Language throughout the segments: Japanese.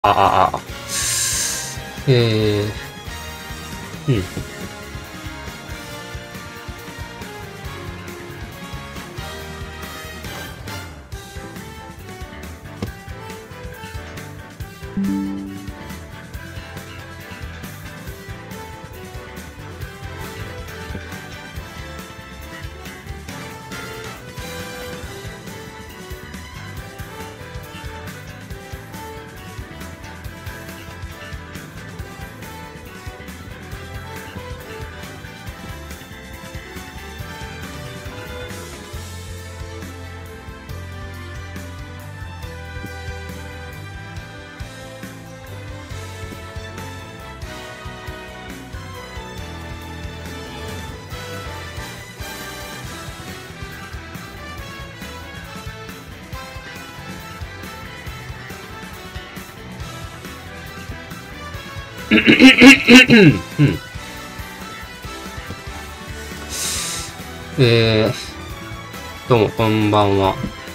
あ、うん。うん。どうも、こんばんは。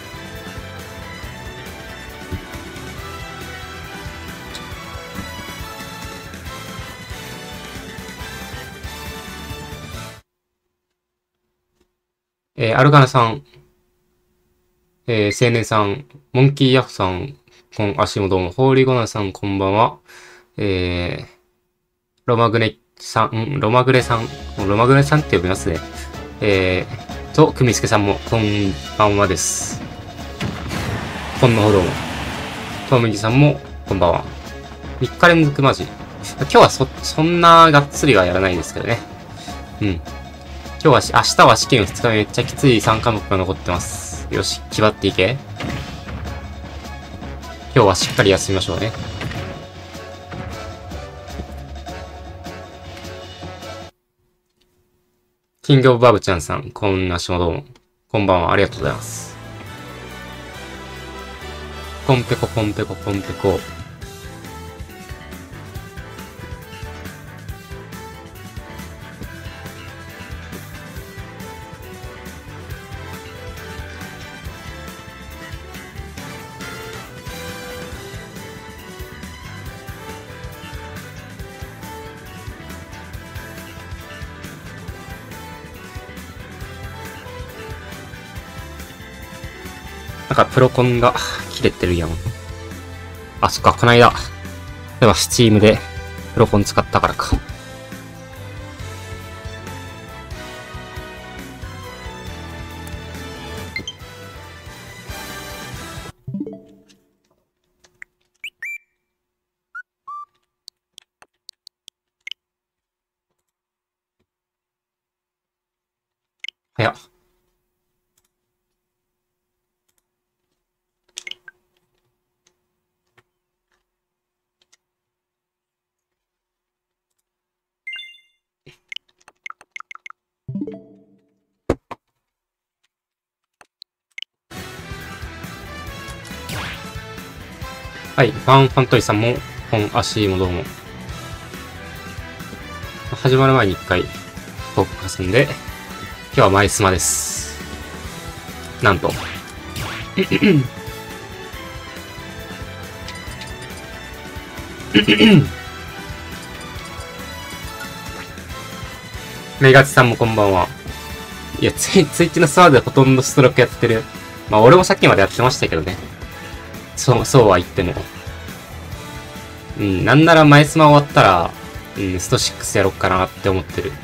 アルガナさん、青年さん、モンキーヤフさん、足もどうも、ホーリーゴナさん、こんばんは。えロマグネさん、ロマグレさん、ロマグレさんって呼びますね。クミスケさんも、こんばんはです。こんのほども。トムギさんも、こんばんは。3日連続マジ。今日はそんながっつりはやらないですけどね。うん。明日は試験2日目めっちゃきつい3科目が残ってます。よし、気張っていけ。今日はしっかり休みましょうね。キングオブバブちゃんさん、こんなしもどうも。こんばんは、ありがとうございます。コンペココンペココンペコ。なんかプロコンが切れてるやん。あ、そっか、こないだ。例えば、スチームでプロコン使ったからか。早っ。はい、ファントリーさんも、足もどうも。始まる前に一回、トーク挟んで、今日はマイスマです。なんと。メガチさんもこんばんは。いや、ツイッチのスワードでほとんどストロークやってる。まあ、俺もさっきまでやってましたけどね。そうは言っても。うん、なんなら前スマ終わったら、スト6やろっかなって思ってる。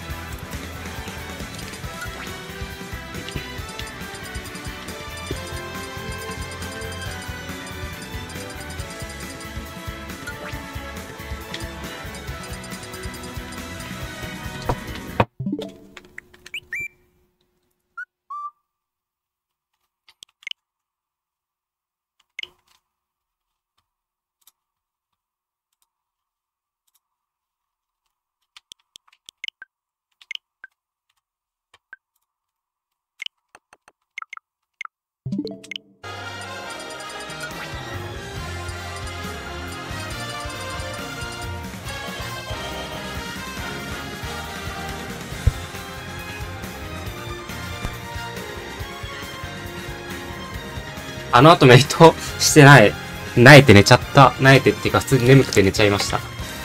あの後メイトしてない。 萎えて寝ちゃった。萎えてっていうか普通に眠くて寝ちゃいました。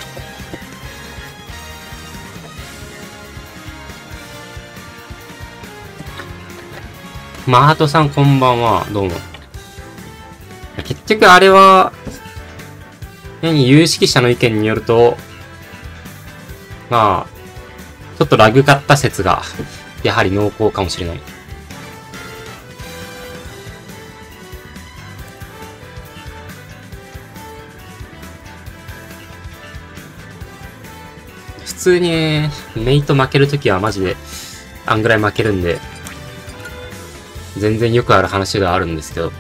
マハトさんこんばんは。どうも。結局あれは、有識者の意見によると、まあ、ちょっとラグかった説が、やはり濃厚かもしれない。普通にね、メイト負けるときはマジで、あんぐらい負けるんで、全然よくある話ではあるんですけど、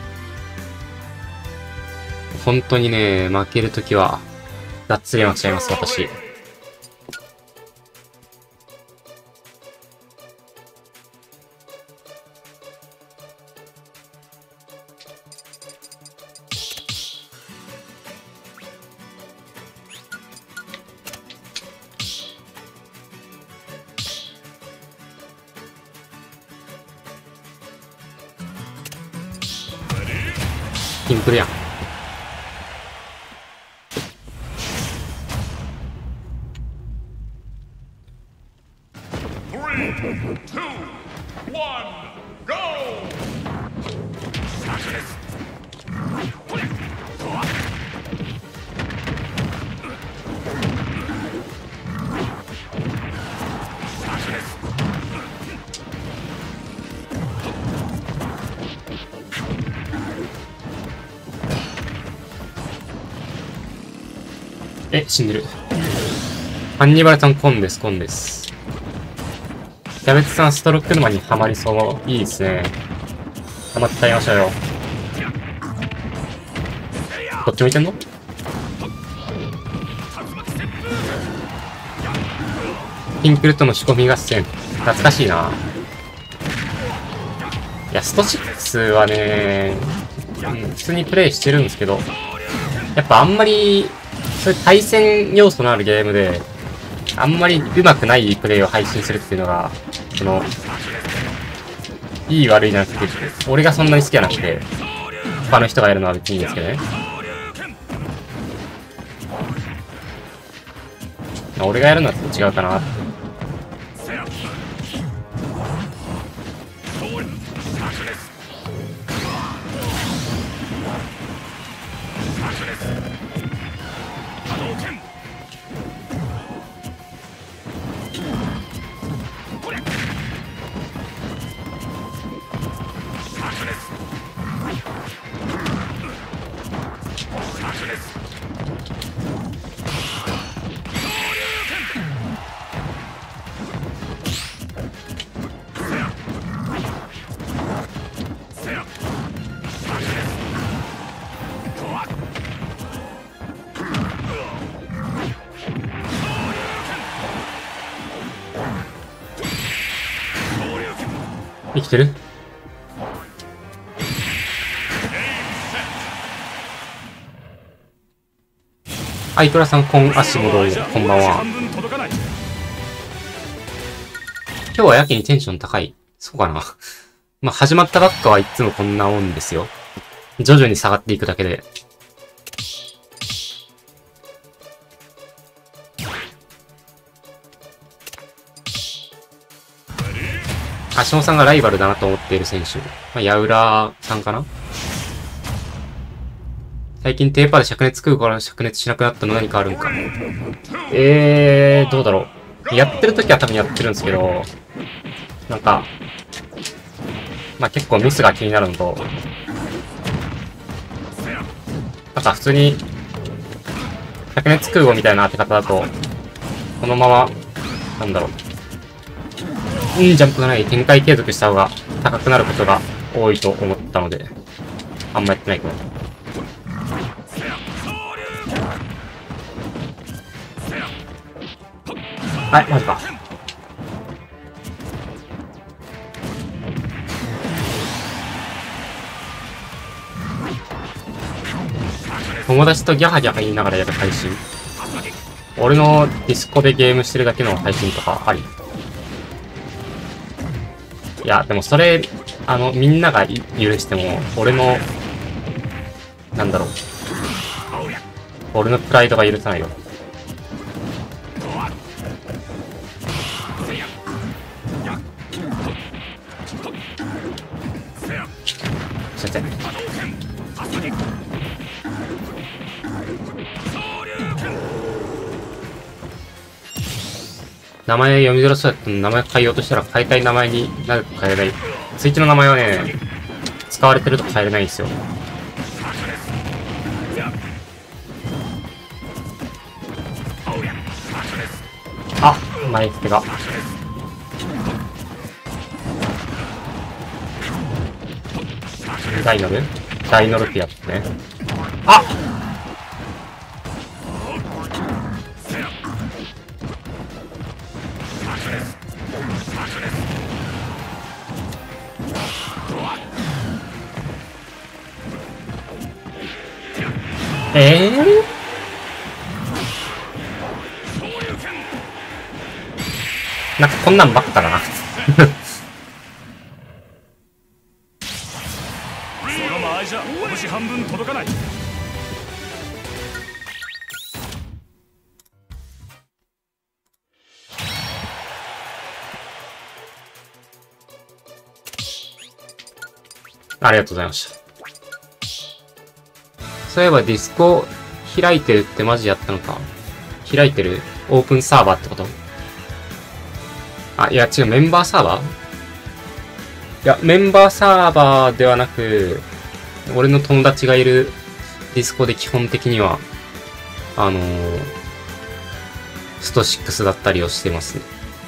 本当にね、負けるときは、がっつり負けちゃいます、私。シンプルやん。死んでる。ハンニバルさん、コンです、コンです。キャベツさん、ストローク沼にはまりそう。いいですね。はまっちゃいましょうよ。どっち向いてんの？ピンクルとの仕込み合戦。懐かしいな。いや、スト6はね、普通にプレイしてるんですけど、やっぱあんまり、そういう対戦要素のあるゲームで、あんまり上手くないプレイを配信するっていうのが、いい悪いじゃなくて、俺がそんなに好きじゃなくて、他の人がやるのは別にいいんですけどね。俺がやるのはちょっと違うかなって。生きてる？アイトラさん、こんばんは。今日はやけにテンション高い。そうかな。まあ、始まったばっかはいつもこんなもんですよ。徐々に下がっていくだけで。橋本さんがライバルだなと思っている選手。まあ、矢浦さんかな？最近テーパーで灼熱食うから灼熱しなくなったの何かあるんか。どうだろう。やってる時は多分やってるんですけど、なんか、まあ、結構ミスが気になるのと、なんか普通に、灼熱空母みたいな当て方だと、このまま、なんだろう。ジャンプがない展開継続した方が高くなることが多いと思ったので、あんまやってないかな。はい、マジか。友達とギャハギャハ言いながらやる配信。俺のディスコでゲームしてるだけの配信とかあり？いや、でもそれ、みんなが許しても、俺の、なんだろう。 俺のプライドが許さないよ。先生。名前読みづらそうやったの名前変えようとしたら変えたい名前になると変えれない。スイッチの名前はね、使われてると変えれないんですよ。あ、前付けが。ダイノルってやつね。あなんかこんなんばっかだな。 その間合いじゃ拳半分届かない。 ありがとうございました。そういえばディスコ開いてるってマジやったのか。開いてるオープンサーバーってこと？あ、いや違う、メンバーサーバー？いや、メンバーサーバーではなく、俺の友達がいるディスコで基本的には、スト6だったりをしてますね。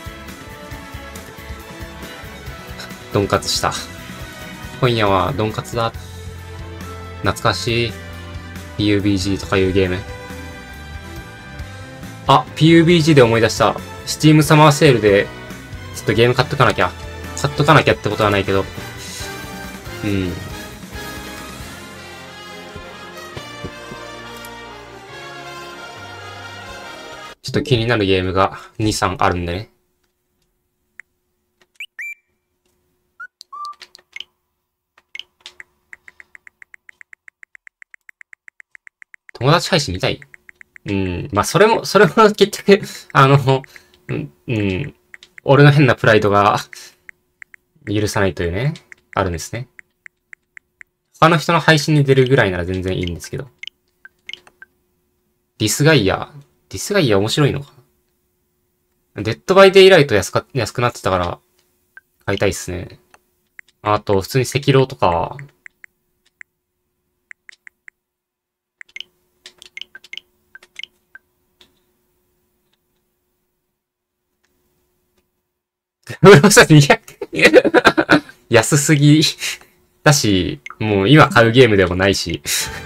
ドンカツした。今夜はドンカツだ。懐かしい。PUBG とかいうゲーム。あ、PUBG で思い出した。Steam サマーセールで、ちょっとゲーム買っとかなきゃ。買っとかなきゃってことはないけど。うん。ちょっと気になるゲームが2、3あるんでね。友達配信見たい？うん。まあ、それも結局、うん。俺の変なプライドが許さないというね、あるんですね。他の人の配信に出るぐらいなら全然いいんですけど。ディスガイア面白いのかな？デッドバイデイライト安くなってたから買いたいっすね。あと、普通に赤狼とか、200安すぎだし、もう今買うゲームでもないし。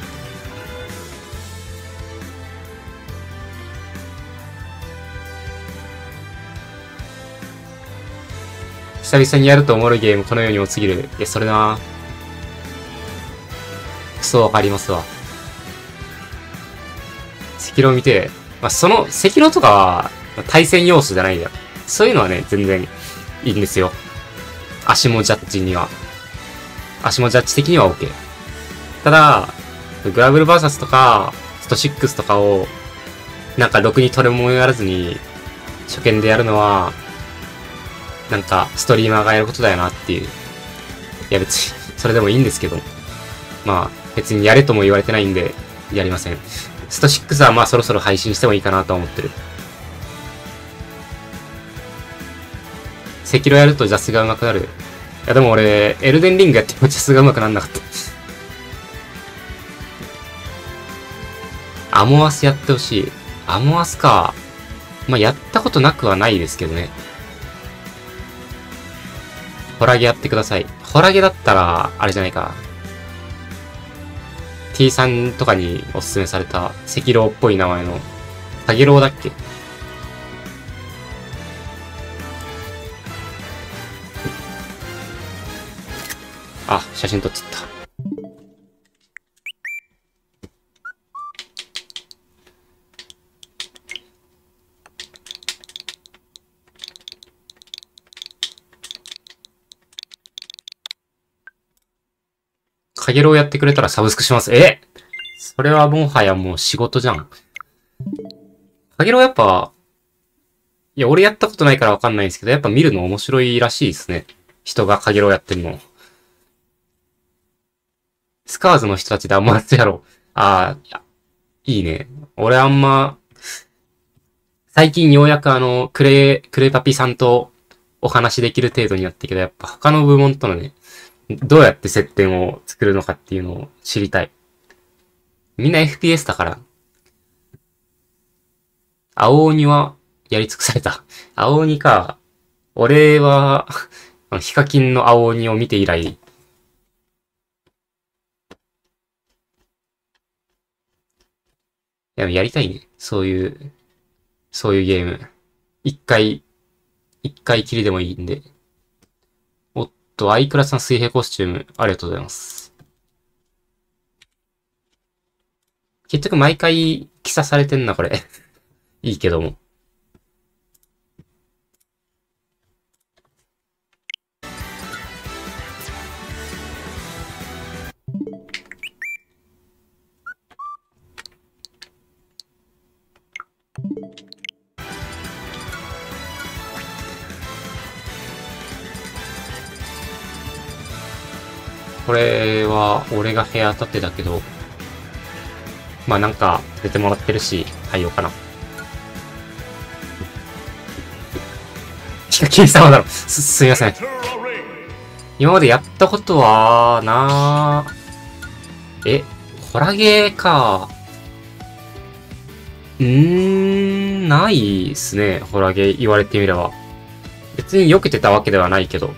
久々にやるとおもろいゲームこのように多すぎる。いや、それなクソわかりますわ。赤狼見て、まあ、その、赤狼とかは対戦要素じゃないや。そういうのはね、全然いいんですよ。足もジャッジには。足もジャッジ的には OK。ただ、グラブルバーサスとか、スト6とかを、なんかろくに取れもやらずに、初見でやるのは、なんか、ストリーマーがやることだよなっていう。いや別に、それでもいいんですけど。まあ、別にやれとも言われてないんで、やりません。スト6はまあそろそろ配信してもいいかなと思ってる。赤狼やるとジャスが上手くなる。いやでも俺、エルデンリングやってもジャスが上手くなんなかった。アモアスやってほしい。アモアスか。まあやったことなくはないですけどね。ホラゲやってください。ホラゲだったら、あれじゃないか。T さんとかにおすすめされた赤狼っぽい名前の、タゲロウだっけ？あ、写真撮っちゃった。カゲロウやってくれたらサブスクします。え？ それはもはやもう仕事じゃん。かげろうやっぱ、いや、俺やったことないからわかんないんですけど、やっぱ見るの面白いらしいですね。人がかげろうやってるの。スカーズの人たちであんまやってやろう。ああ、いいね。俺あんま、最近ようやくクレパピさんとお話できる程度になったけど、やっぱ他の部門とのね、どうやって接点を作るのかっていうのを知りたい。みんな FPS だから。青鬼はやり尽くされた。青鬼か。俺は、ヒカキンの青鬼を見て以来、やりたいね。そういうゲーム。一回、一回きりでもいいんで。おっと、アイクラさん水平コスチューム、ありがとうございます。結局毎回着さされてんな、これ。いいけども。これは、俺が部屋立ってたけど、まあなんか、出てもらってるし、対応かな。ヒカキン様だろ。すみません。今までやったことは、ホラゲーか。ないっすね。ホラゲー言われてみれば。別に避けてたわけではないけど。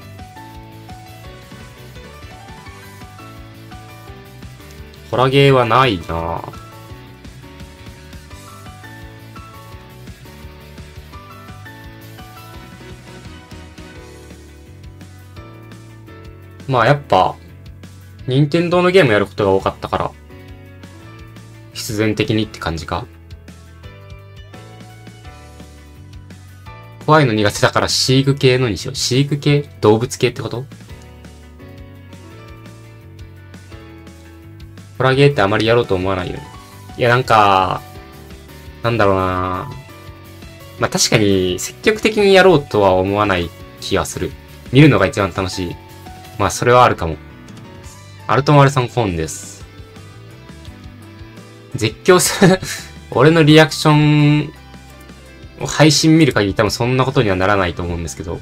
ホラゲーはないな。まあやっぱ、任天堂のゲームやることが多かったから、必然的にって感じか。怖いの苦手だから飼育系のにしよう。飼育系動物系ってこと？ホラゲーってあまりやろうと思わないよね。いやなんか、なんだろうな。まあ確かに積極的にやろうとは思わない気がする。見るのが一番楽しい。まあそれはあるかも。アルトマルさんコーンです。絶叫する俺のリアクションを配信見る限り多分そんなことにはならないと思うんですけど。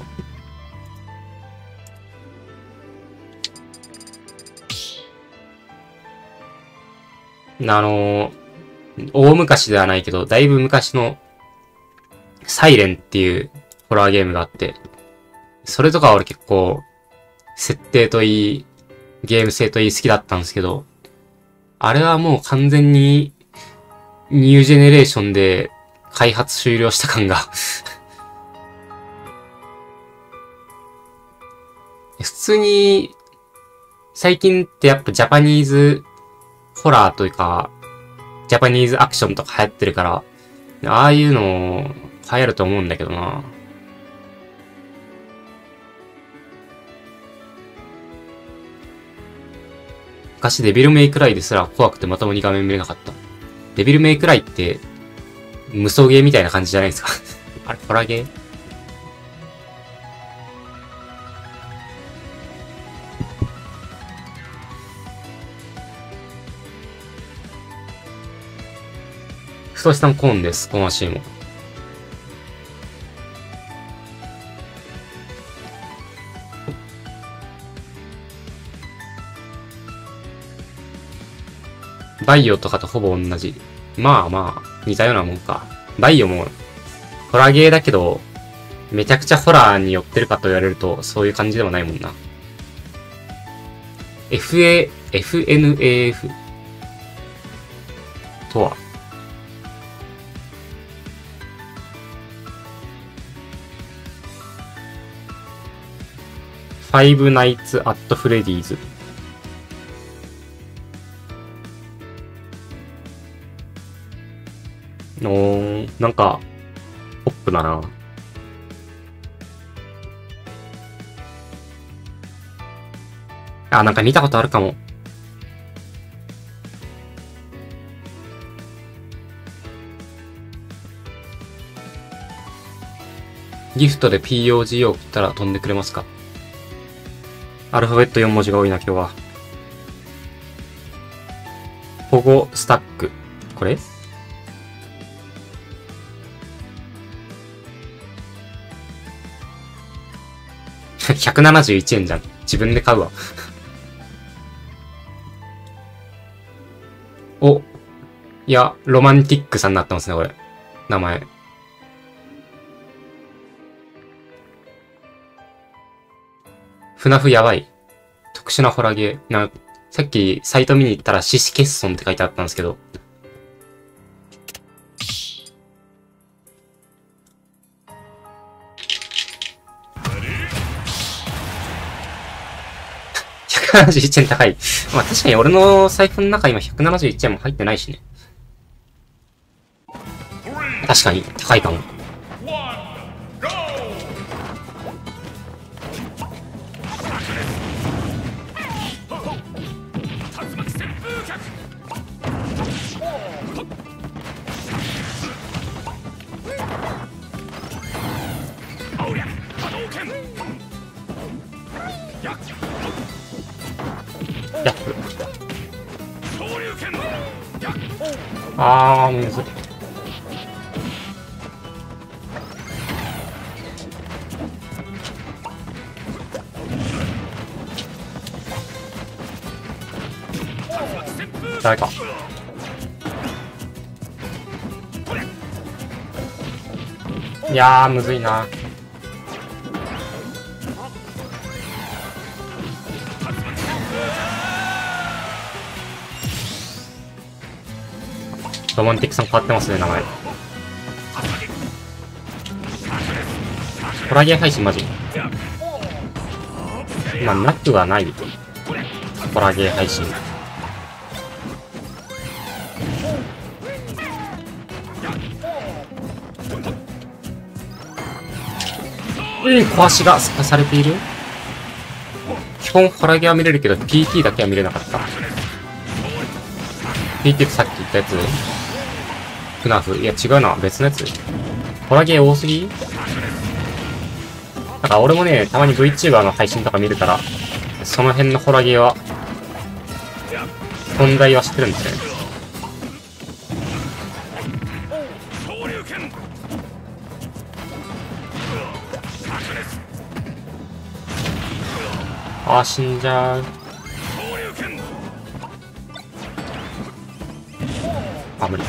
大昔ではないけど、だいぶ昔のサイレンっていうホラーゲームがあって、それとかは俺結構、設定といい、ゲーム性といい好きだったんですけど、あれはもう完全に、ニュージェネレーションで開発終了した感が普通に、最近ってやっぱジャパニーズホラーというか、ジャパニーズアクションとか流行ってるから、ああいうの流行ると思うんだけどな。昔デビルメイクライですら怖くてまともに画面見れなかった。デビルメイクライって、無双ゲーみたいな感じじゃないですかあれ、ホラーゲー太しさんコーンです、このシーンも。バイオとかとほぼ同じ。まあまあ、似たようなもんか。バイオも、ホラーゲーだけど、めちゃくちゃホラーに寄ってるかと言われると、そういう感じでもないもんな。FNAF とは、ファイブナイツ・アット・フレディーズ。なんか、ポップだな。あ、なんか見たことあるかも。 ギフトで POG を送ったら飛んでくれますか？アルファベット4文字が多いな、今日は。保護スタック。これ171円じゃん。自分で買うわ。お。いや、ロマンティックさんになってますね、これ。名前。船フやばい。特殊なホラーゲー。さっきサイト見に行ったら獅子欠損って書いてあったんですけど。171円高い。まあ確かに俺の財布の中今171円も入ってないしね。確かに高いかも。むずい。誰か。いやー、むずいな。ロマンティックさん変わってますね、名前。ホラーゲー配信マジ。まあ、なくはない。ホラーゲー配信。小足が透かされている。基本ホラーゲーは見れるけど、PT だけは見れなかった。PT ってさっき言ったやつフナフ。いや違うな。別のやつ。ホラーゲー多すぎ？なんか俺もね、たまに VTuber の配信とか見るから、その辺のホラーゲーは、存在は知ってるんですよね。あー、死んじゃう。あ、無理。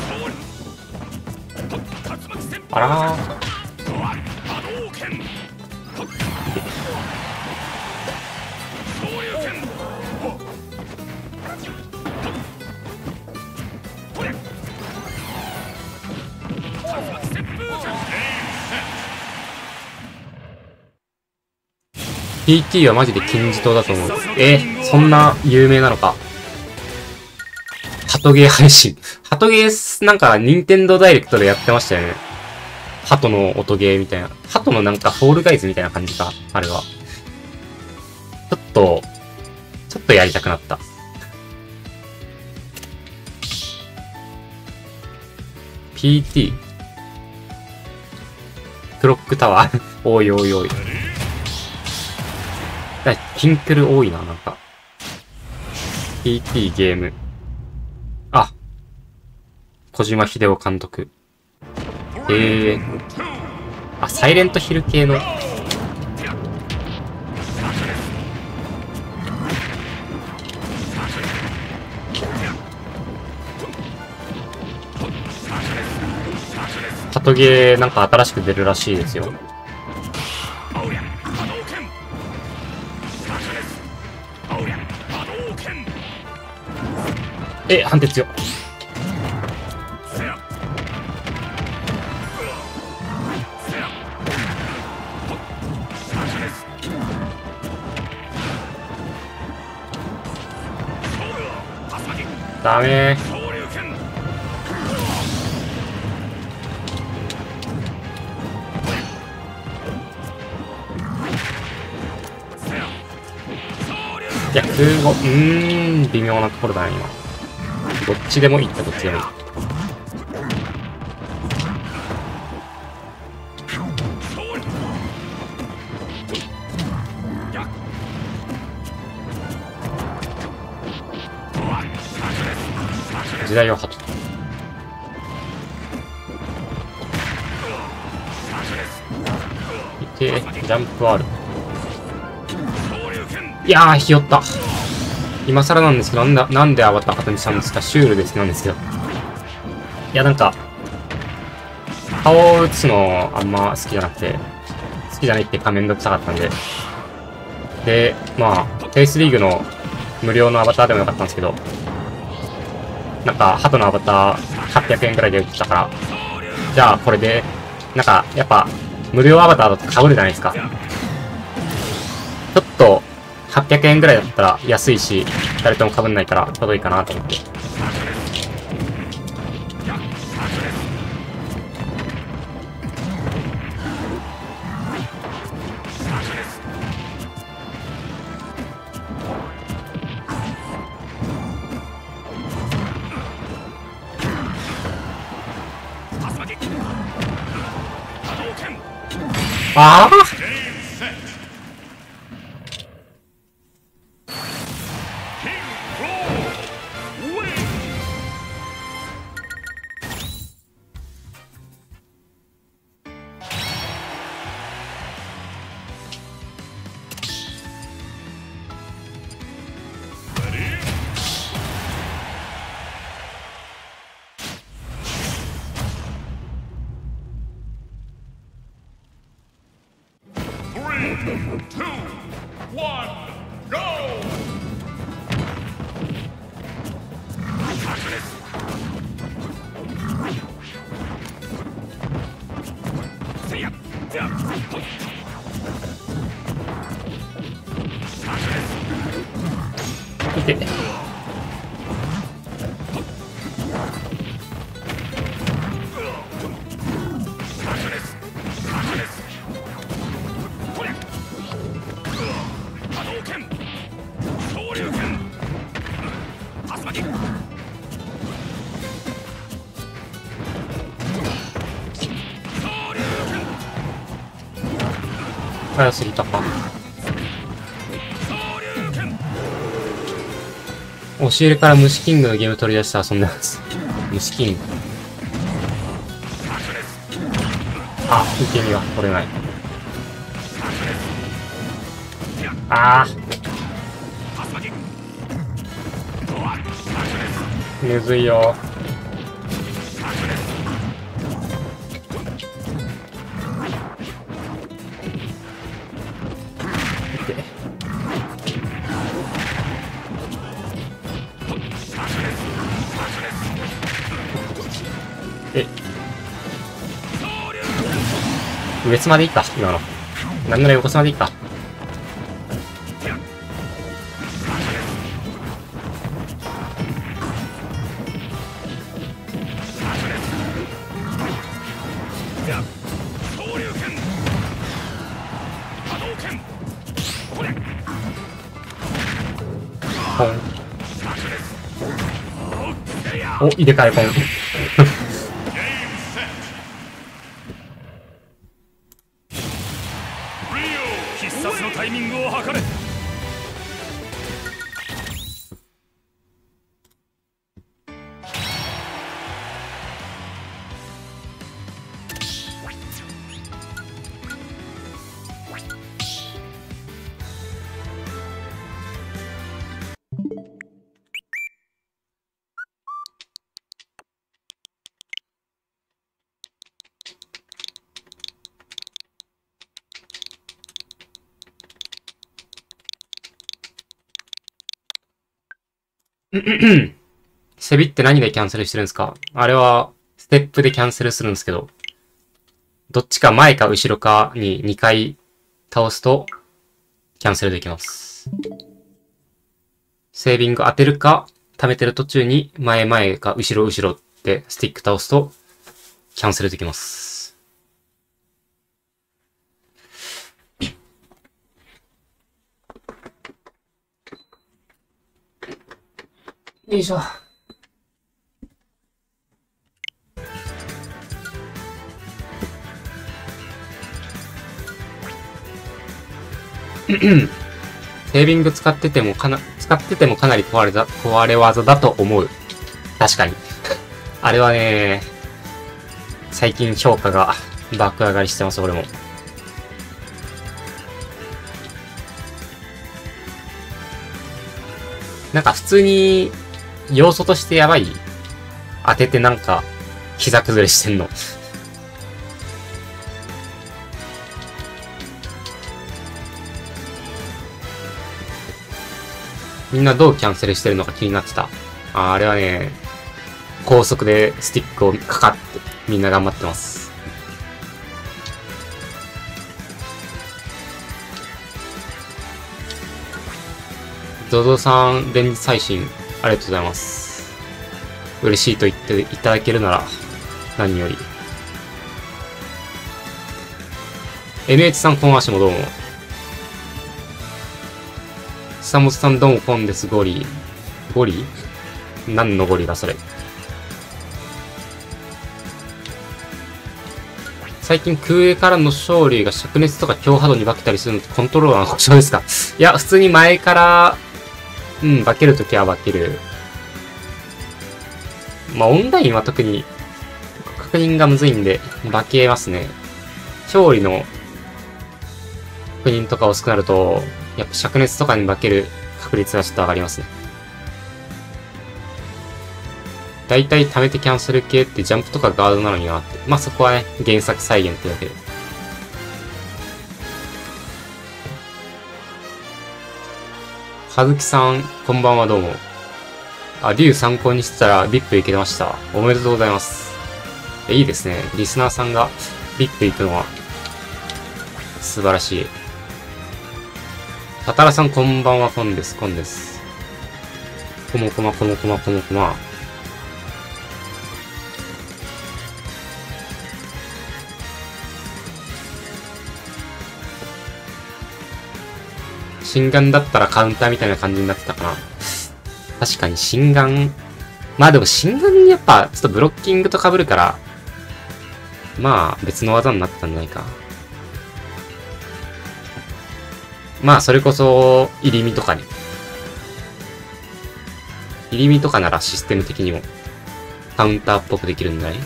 あらー。PT はマジで金字塔だと思う。そんな有名なのか。ハトゲー配信。ハトゲー、なんか、任天堂ダイレクトでやってましたよね。ハトの音ゲーみたいな。ハトのなんか、フォールガイズみたいな感じか。あれは。ちょっとやりたくなった。PT。クロックタワー。おいおいおい。ピンクル多いな、なんか。PT ゲーム。あ。小島秀夫監督。あ、サイレントヒル系の。ハトゲーなんか新しく出るらしいですよ。判定強っ。ダメー。いや、空語、微妙なところだね、今。どっちでもいいってどっちでもいい。 時代をはっで、ジャンプある。いやー、ひよった。今更なんですけど、なんでアバター型にしたんですか？シュールですなんですけど。いや、なんか、顔を打つのあんま好きじゃなくて、好きじゃないっていうかめんどくさかったんで。で、まあ、フェイスリーグの無料のアバターでもよかったんですけど、なんか、鳩のアバター800円くらいで売ってたから、じゃあこれで、なんか、やっぱ、無料アバターだと被るじゃないですか。ちょっと、800円くらいだったら安いし、誰とも被んないからちょうどいいかなと思って。ああ見て。早すぎたか。押し入れから虫キングのゲーム取り出して遊んでます。虫キング。あ、受け身は取れない。ああ。むずいよ。上つまでいった今の。なんなら横つまでいった。ポン。お、入れ替えポン。 必殺のタイミングを測れ。 セビって何でキャンセルしてるんですか？あれは、ステップでキャンセルするんですけど、どっちか前か後ろかに2回倒すと、キャンセルできます。セービング当てるか、溜めてる途中に前か後ろってスティック倒すと、キャンセルできます。よいしょ。セービング使っててもかなり壊れ技だと思う。確かに。 あれはね、最近評価が爆上がりしてます、俺も。なんか普通に要素としてやばい。当ててなんか膝崩れしてんの。みんなどうキャンセルしてるのか気になってた。あれはね、高速でスティックをかかってみんな頑張ってます。ゾゾさん連日配信ありがとうございます。嬉しいと言っていただけるなら何より。NH さんこんわしもどうも。久本さんどうもこんです。ゴリ。ゴリ？何のゴリだそれ。最近空営からの勝利が灼熱とか強波動に化けたりするのってコントローラーの故障ですか？いや、普通に前から、化けるときは化ける。まあ、オンラインは特に確認がむずいんで、化けますね。勝利の確認とか薄くなると、やっぱ灼熱とかに化ける確率がちょっと上がりますね。だいたい貯めてキャンセル系ってジャンプとかガードなのになって。まあ、そこはね、原作再現ってだけで。はずきさん、こんばんはどうも。あ、竜参考にしてたら VIP 行けました。おめでとうございます。いいですね。リスナーさんが VIP 行くのは素晴らしい。たたらさんこんばんは、コンです、コンです。こもこま、こもこま、こもこま。心眼だったらカウンターみたいな感じになってたかな。確かに心眼。まあでも心眼にやっぱちょっとブロッキングと被るから、まあ別の技になったんじゃないか。まあそれこそ入り身とかね。入り身とかならシステム的にもカウンターっぽくできるんじゃない？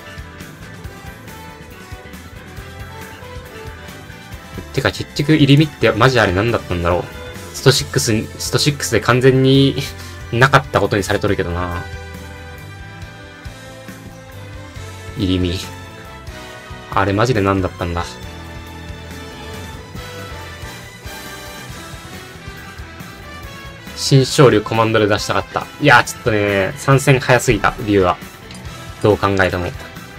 てか結局入り身ってマジあれ何だったんだろう。スト6で完全になかったことにされとるけどな。入り身。あれマジで何だったんだ。新勝利コマンドで出したかった。いやーちょっとね、参戦早すぎた、理由は。どう考えても。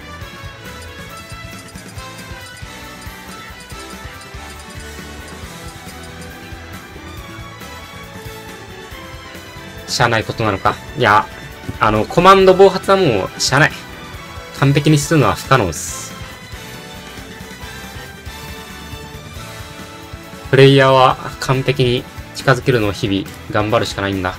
しゃあないことなのか。いや、コマンド暴発はもう、しゃあない。完璧にするのは不可能です。プレイヤーは完璧に近づけるのを日々頑張るしかないんだ。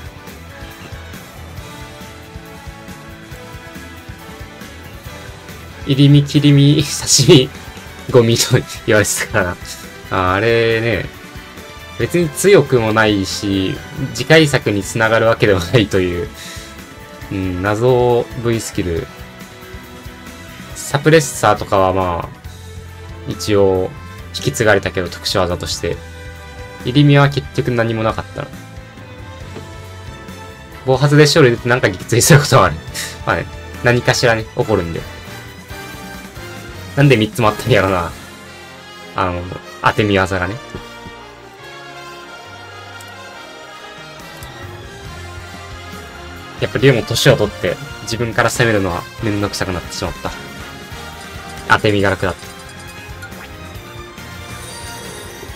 入り身、切り身、刺身、ゴミと言われてたからな。あれね、別に強くもないし、次回作に繋がるわけではないという、謎 V スキル。サプレッサーとかはまあ、一応、引き継がれたけど特殊技として。入り身は結局何もなかったら。暴発で勝利出てなんか撃墜することはある。まあね、何かしらね、起こるんで。なんで3つもあったんやろな。当て身技がね。やっぱ竜も年を取って自分から攻めるのはめんどくさくなってしまった。当て身が楽だった。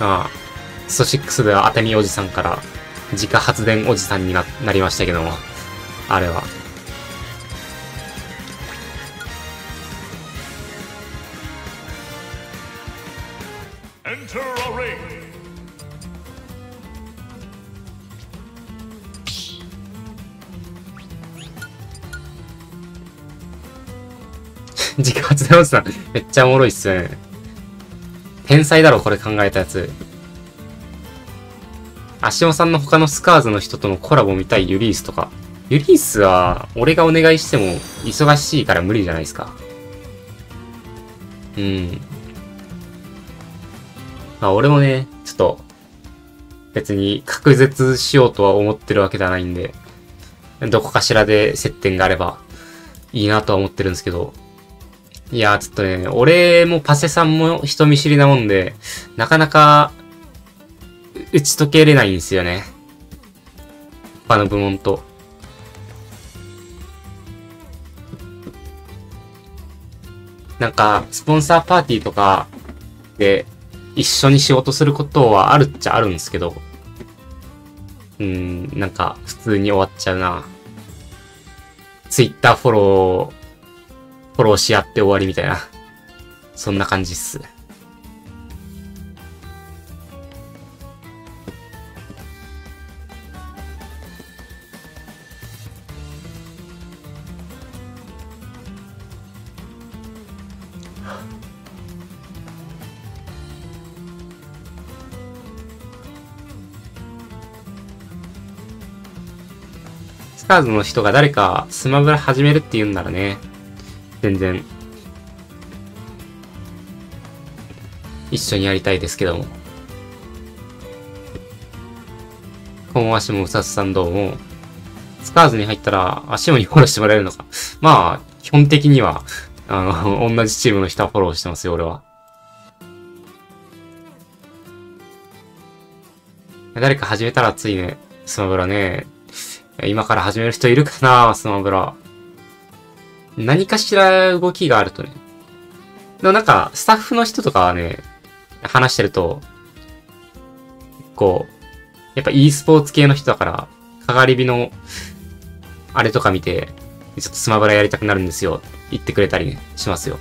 ああ。スト6では当て身おじさんから自家発電おじさんに なりましたけども。あれは。自家発電おじさん、めっちゃおもろいっすよね。天才だろ、これ考えたやつ。足尾さんの他のスカーズの人とのコラボ見たいユリースとか。 ユリースは、俺がお願いしても、忙しいから無理じゃないですか。うん。まあ、俺もね、ちょっと、別に隔絶しようとは思ってるわけではないんで、どこかしらで接点があれば、いいなとは思ってるんですけど、いやー、ちょっとね、俺もパセさんも人見知りなもんで、なかなか、打ち解けれないんですよね。他の部門と。なんか、スポンサーパーティーとかで一緒に仕事することはあるっちゃあるんですけど、なんか普通に終わっちゃうな。ツイッターフォローし合って終わりみたいな。そんな感じっす。スカーズの人が誰かスマブラ始めるって言うんならね、全然、一緒にやりたいですけども。こん足もうさすさんどうも。スカーズに入ったら足もにフォローしてもらえるのか。まあ、基本的には、同じチームの人はフォローしてますよ、俺は。誰か始めたら熱いね。スマブラね。今から始める人いるかな、スマブラ。何かしら動きがあるとね。でもなんか、スタッフの人とかはね、話してると、こう、やっぱ e スポーツ系の人だから、かがり火の、あれとか見て、ちょっとスマブラやりたくなるんですよ。言ってくれたりね、しますよ。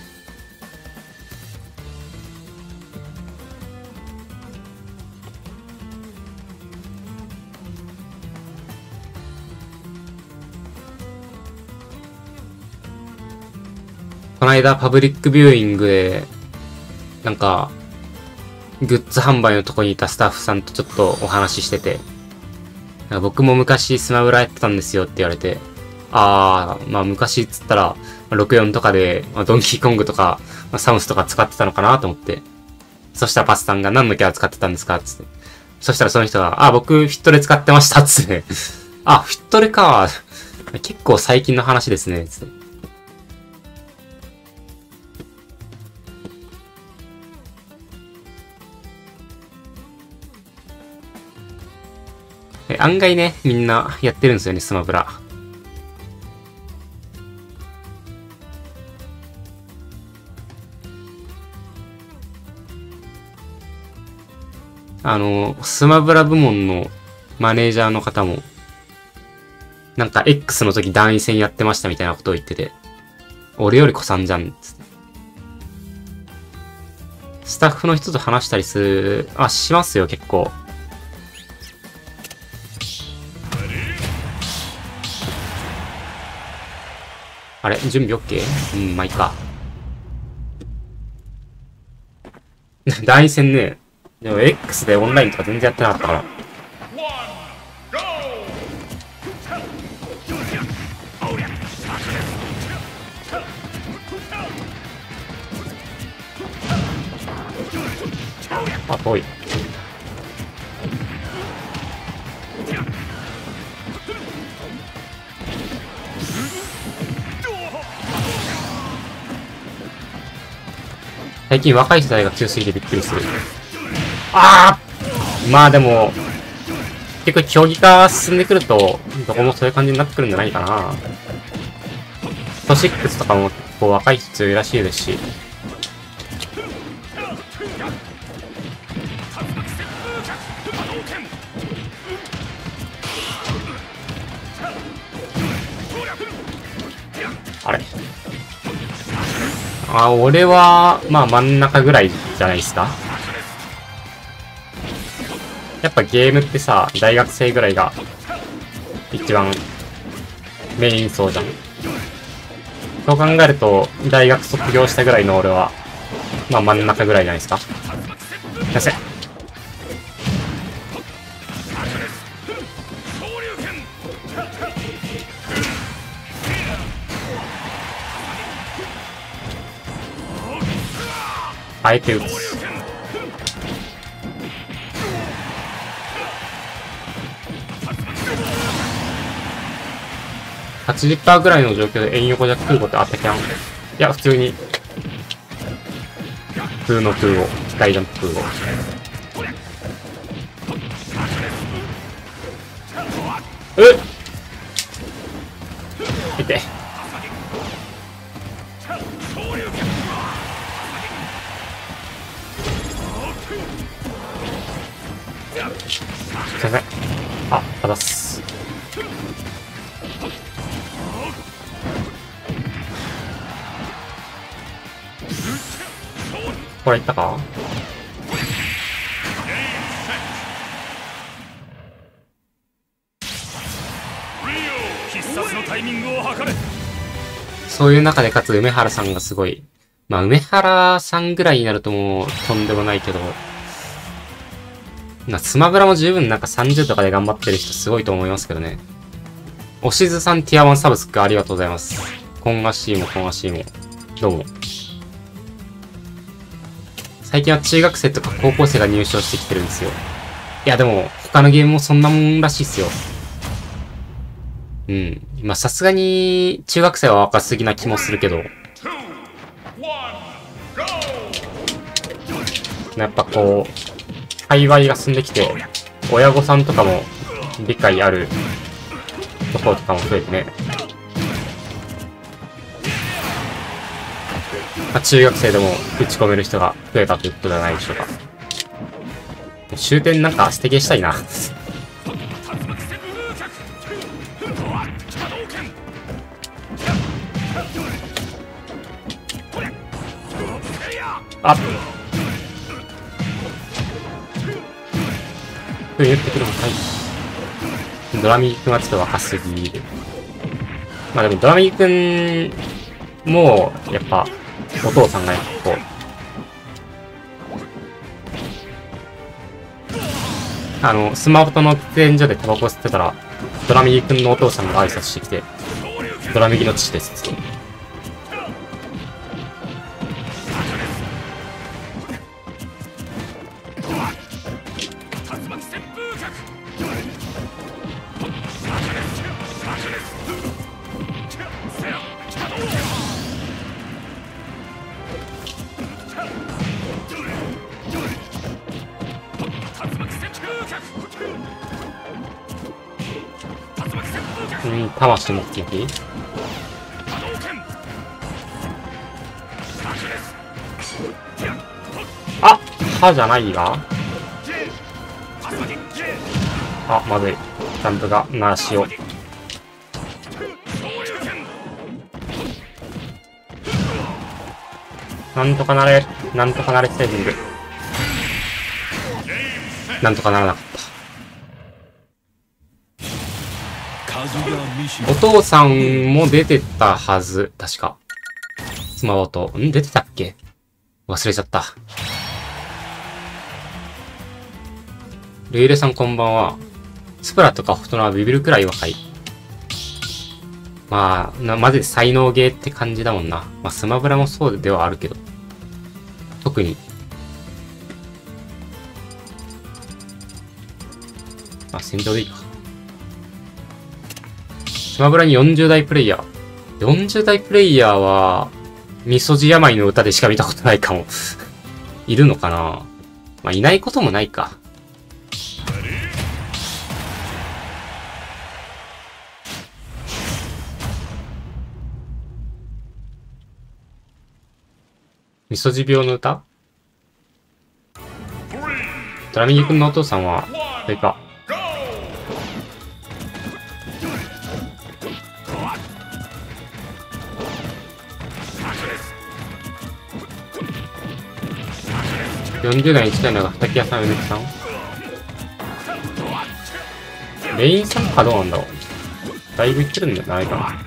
この間パブリックビューイングで、なんか、グッズ販売のとこにいたスタッフさんとちょっとお話ししてて、僕も昔スマブラやってたんですよって言われて、まあ昔っつったら、64とかで、ドンキーコングとか、サムスとか使ってたのかなと思って。そしたらパスさんが何のキャラ使ってたんですかつって。そしたらその人が、僕フィットレ使ってましたつって。フィットレか。結構最近の話ですね。つって。案外ね、みんなやってるんですよね、スマブラ。スマブラ部門のマネージャーの方も、なんか X の時団員戦やってましたみたいなことを言ってて、俺より子さんじゃん、つって。スタッフの人と話したりしますよ、結構。あれ準備 OK？ まあいいか。団員戦ね。でも X でオンラインとか全然やってなかったから。遠い。最近若い世代が強すぎてびっくりする。まあでも、結構競技化進んでくると、どこもそういう感じになってくるんじゃないかな。トシックスとかも結構若い人強いらしいですし。あれ俺は、まあ真ん中ぐらいじゃないですか。やっぱゲームってさ、大学生ぐらいが一番メイン層じゃん。そう考えると、大学卒業したぐらいの俺は、まあ真ん中ぐらいじゃないですか。すいません。 あえて打つ。80% ぐらいの状況で円横じゃ食うことあったきゃん。いや、普通に。普通の空を。機械ジャンプ空を。見て。すいません。あ、ただっす。これいったか？ 必殺のタイミングを測れ。 そういう中でかつ梅原さんがすごい。まあ、梅原さんぐらいになるともうとんでもないけど、スマブラも十分なんか30とかで頑張ってる人すごいと思いますけどね。おしずさんティア1サブスクありがとうございます。コンガシーもコンガシーも。どうも。最近は中学生とか高校生が入賞してきてるんですよ。いやでも、他のゲームもそんなもんらしいっすよ。うん。まあ、さすがに、中学生は若すぎな気もするけど。やっぱこう、界隈が進んできて、親御さんとかも理解あるところとかも増えてね。まあ、中学生でも打ち込める人が増えたということではないでしょうか。終点なんか捨てゲーしたいな。あっ。言ってくるもんはい。ドラミギ君はちょっと若すぎる。まあでもドラミギ君もやっぱお父さんがこうスマホとの喫煙所でタバコ吸ってたらドラミギ君のお父さんが挨拶してきて、ドラミギの父ですって。魂も撃撃。あ、歯じゃないが。あ、まずい。ジャンプがなしを。なんとかなれ、なんとかなれセービング。なんとかならなかった。お父さんも出てたはず。確か。スマホと。出てたっけ？忘れちゃった。ルイレさんこんばんは。スプラとかホトナはビビるくらい若い。まあ、マジで才能ゲーって感じだもんな。まあ、スマブラもそうではあるけど。特に。まあ、戦場でいいか。スマブラに40代プレイヤー。40代プレイヤーは、みそじ病の歌でしか見たことないかも。いるのかな？まあ、いないこともないか。みそじ病の歌？ドラミギ君のお父さんは、あれか。40代に近いのが畑屋さん、梅木さん。レインさんかどうなんだろう。だいぶいってるんじゃないかな。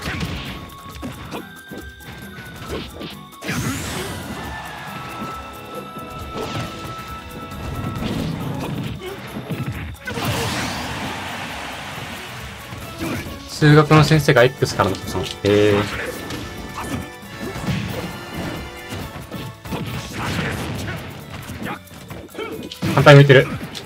数学の先生が X からの子さん。 反対向いてる。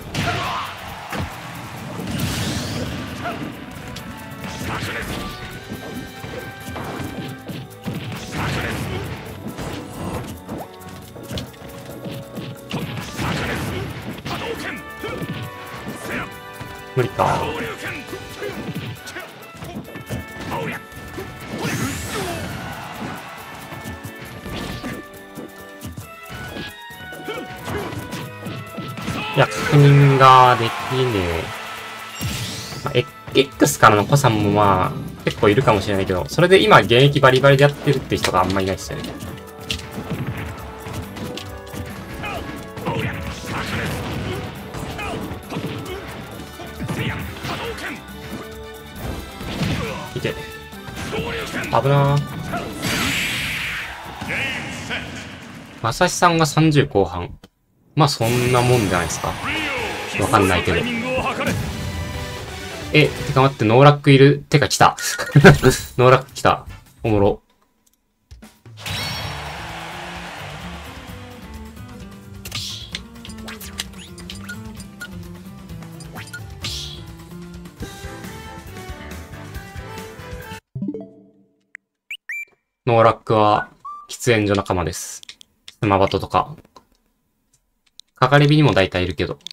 無理か。いや、確認ができねえ。まあ、X からの子さんもまあ、結構いるかもしれないけど、それで今現役バリバリでやってるって人があんまいないですよね。いて。危なー。まさしさんが30後半。まあそんなもんじゃないですか。わかんないけど。てか待って、ノーラックいる。てか来た。ノーラック来た。おもろ。ノーラックは喫煙所仲間です。スマバトとか。かかり火にも大体いるけど。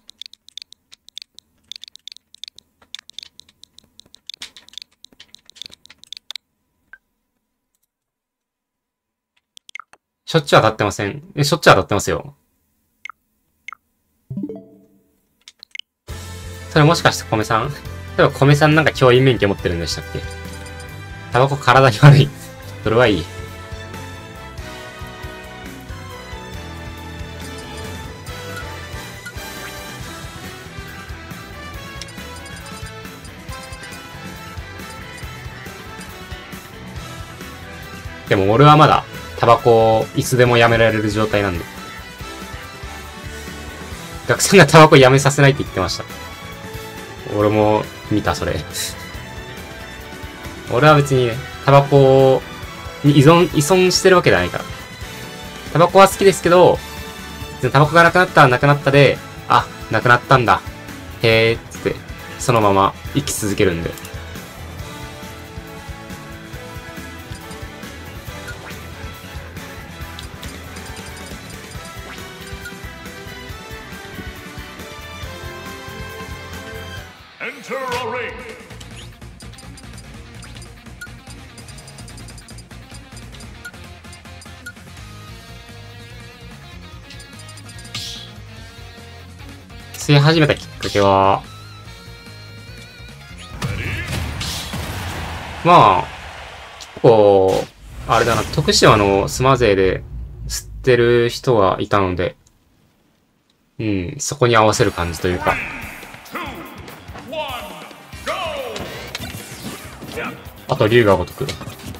しょっちゅう当たってません。しょっちゅう当たってますよ。それもしかして米さん？例えば米さんなんか教員免許持ってるんでしたっけ？タバコ体に悪い。それはいい。でも俺はまだタバコをいつでもやめられる状態なんで。学生がタバコやめさせないって言ってました。俺も見た、それ。俺は別にね、タバコに依存してるわけじゃないから。タバコは好きですけど、タバコがなくなったらなくなったで、あ、なくなったんだ。へーっつって、そのまま生き続けるんで。吸い始めたきっかけは、まあ、結構、あれだな、徳島のスマ勢で吸ってる人がいたので、うん、そこに合わせる感じというか。あと、竜が如く。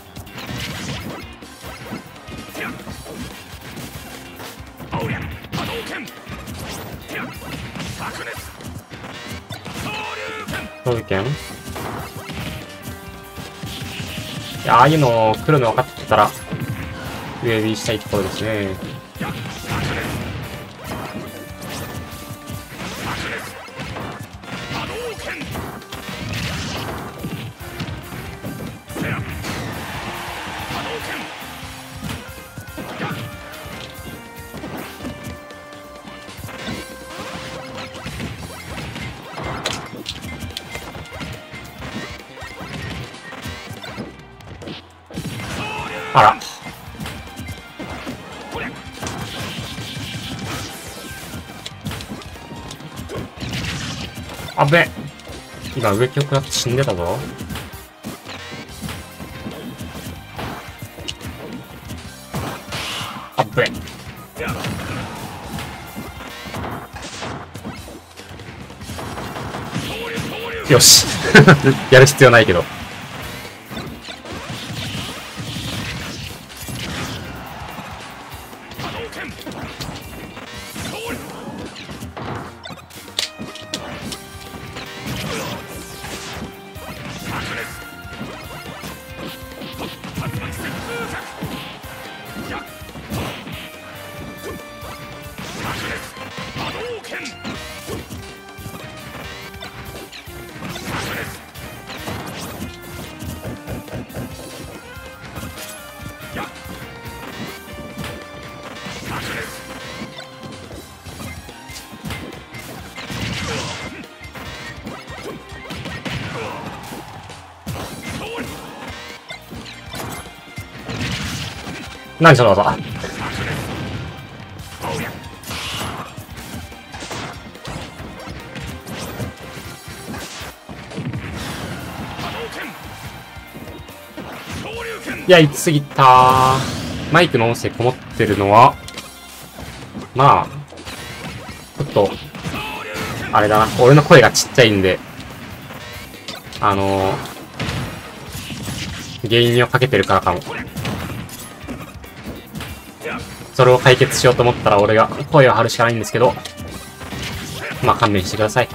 そういう件？いや、ああいうの来るの分かってたら、上火したいところですね。あら。あべ。今上気を食らって死んでたぞ。あべ。よし。やる必要ないけど。 何その技。いや、行き過ぎたー。マイクの音声こもってるのは、まあ、ちょっと、あれだな。俺の声がちっちゃいんで、原因をかけてるからかも。それを解決しようと思ったら俺が声を張るしかないんですけど、まあ勘弁してください。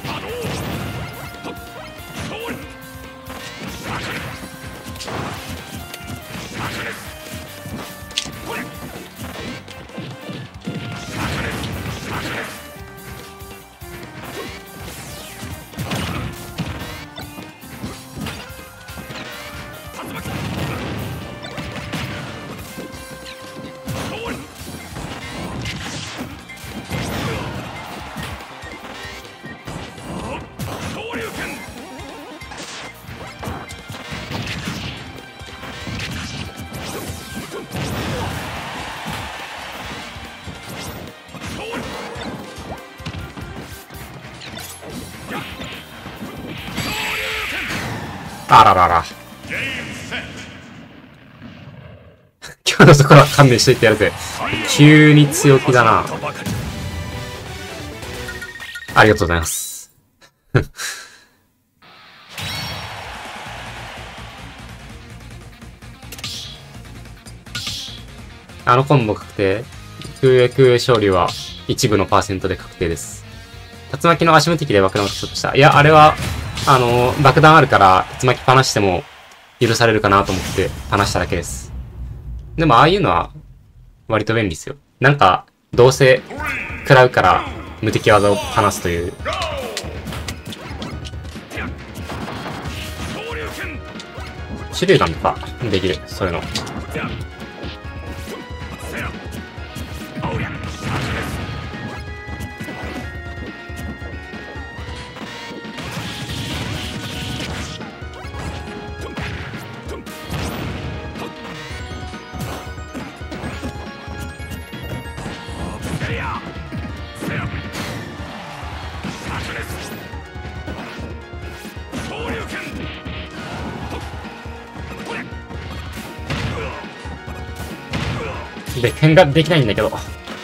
あららら。今日のところは勘弁しといてやるぜ。急に強気だな。ありがとうございます。あのコンボ確定。空空勝利は一部のパーセントで確定です。竜巻の足無敵で爆弾を消そうとした。いや、あれは、爆弾あるから、竜巻放しても許されるかなと思って放しただけです。でも、ああいうのは、割と便利ですよ。なんか、どうせ、食らうから、無敵技を放すという。手榴弾とか、できる。そういうの。で、剣ができないんだけど。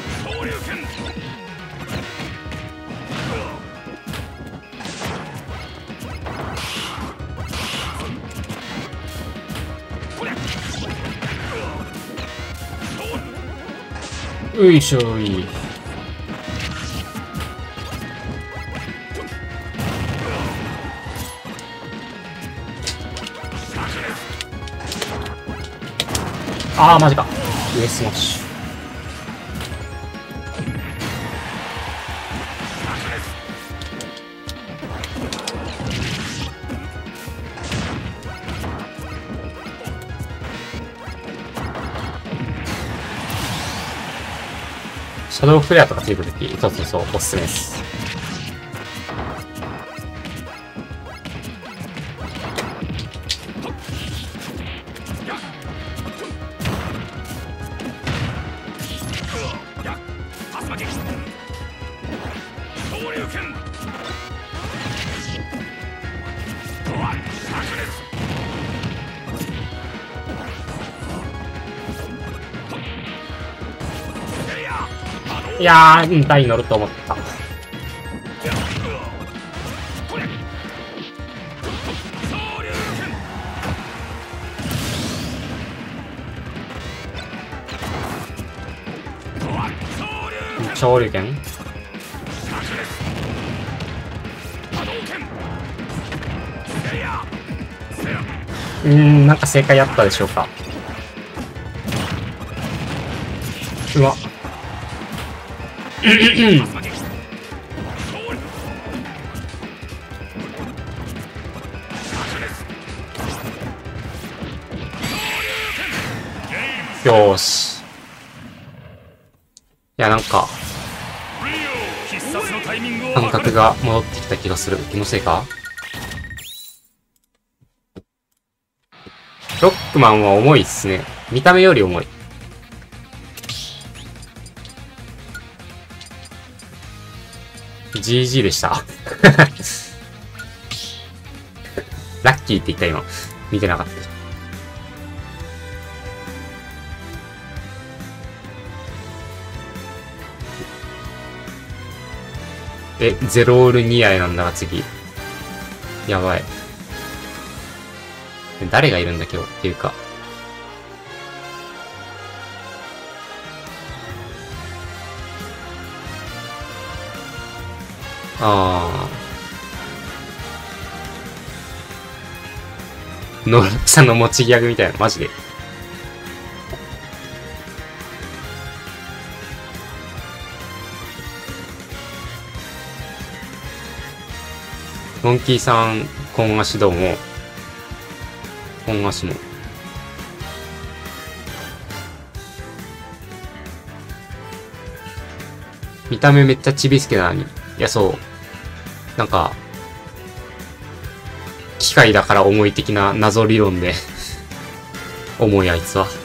ういしょい。ああ、マジか。上スマッシュ。シャドウフレアとかついたとき、そうそうそう、おすすめです。いやー、台に乗ると思った。昇竜拳。なんか正解あったでしょうか。うわ。 よーし。いや、なんか、 必殺のタイミングを感覚が戻ってきた気がする。気のせいか？ロックマンは重いっすね。見た目より重い。GG でした。ラッキーって言った今。見てなかった。ゼロオール2愛なんだが次。やばい。誰がいるんだ今日っていうか。野良さんの持ちギャグみたいな、マジで。モンキーさん、今足どうも。今足も。見た目めっちゃちびすけなのに。いや、そう。なんか、機械だから重い的な謎理論で重いあいつは。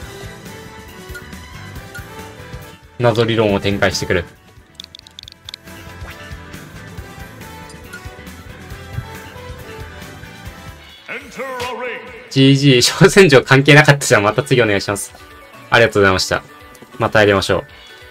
謎理論を展開してくる。GG、小戦場関係なかったじゃん。また次お願いします。ありがとうございました。またやりましょう。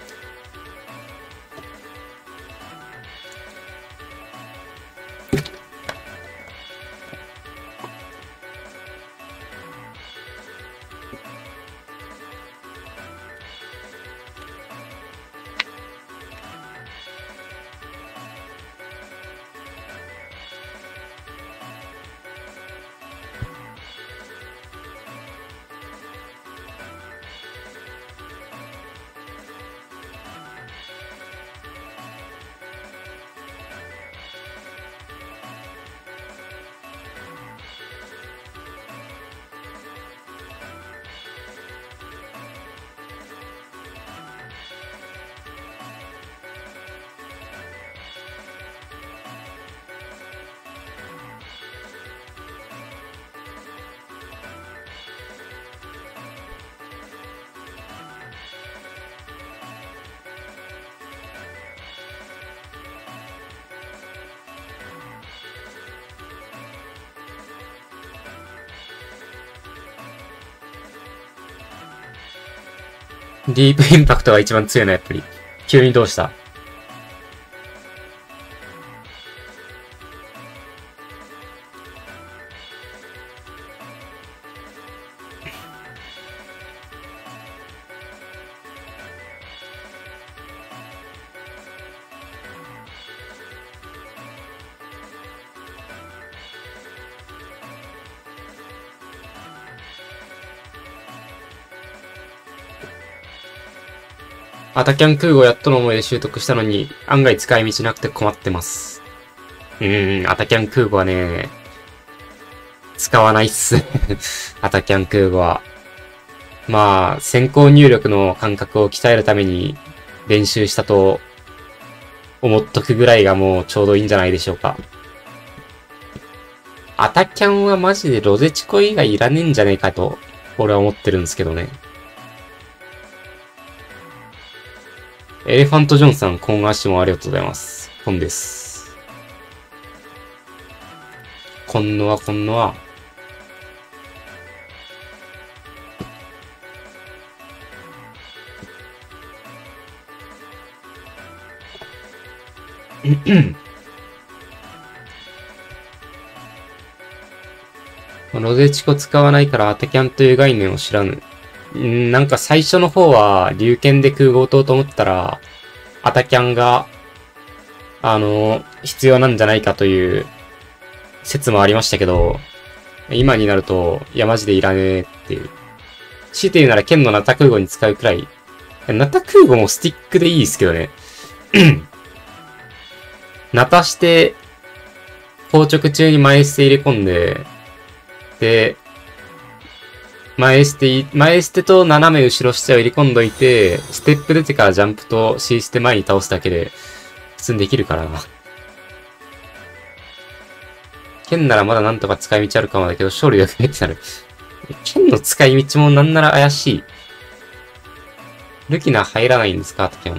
ディープインパクトが一番強いな、やっぱり。急にどうした？アタキャン空母やっとの思いで習得したのに、案外使い道なくて困ってます。アタキャン空母はね、使わないっす。アタキャン空母は。まあ、先行入力の感覚を鍛えるために練習したと思っとくぐらいがもうちょうどいいんじゃないでしょうか。アタキャンはマジでロゼチコ以外いらねえんじゃねえかと、俺は思ってるんですけどね。エレファントジョンさん、今足もありがとうございます。本です。こんのは。ロゼチコ使わないからアタキャンという概念を知らぬ。なんか最初の方は、龍剣で空母を撃とうと思ったら、アタキャンが、必要なんじゃないかという説もありましたけど、今になると、いやマジでいらねえっていう。強いて言うなら剣のナタ空母に使うくらい、ナタ空母もスティックでいいですけどね。ナタして、硬直中に前捨て入れ込んで、で、 前捨てと斜め後ろ下を入れ込んどいて、ステップ出てからジャンプと C 捨て前に倒すだけで、普通にできるからな。剣ならまだなんとか使い道あるかもだけど、勝利が増えてなる。剣の使い道もなんなら怪しい。ルキナ入らないんですか、剣。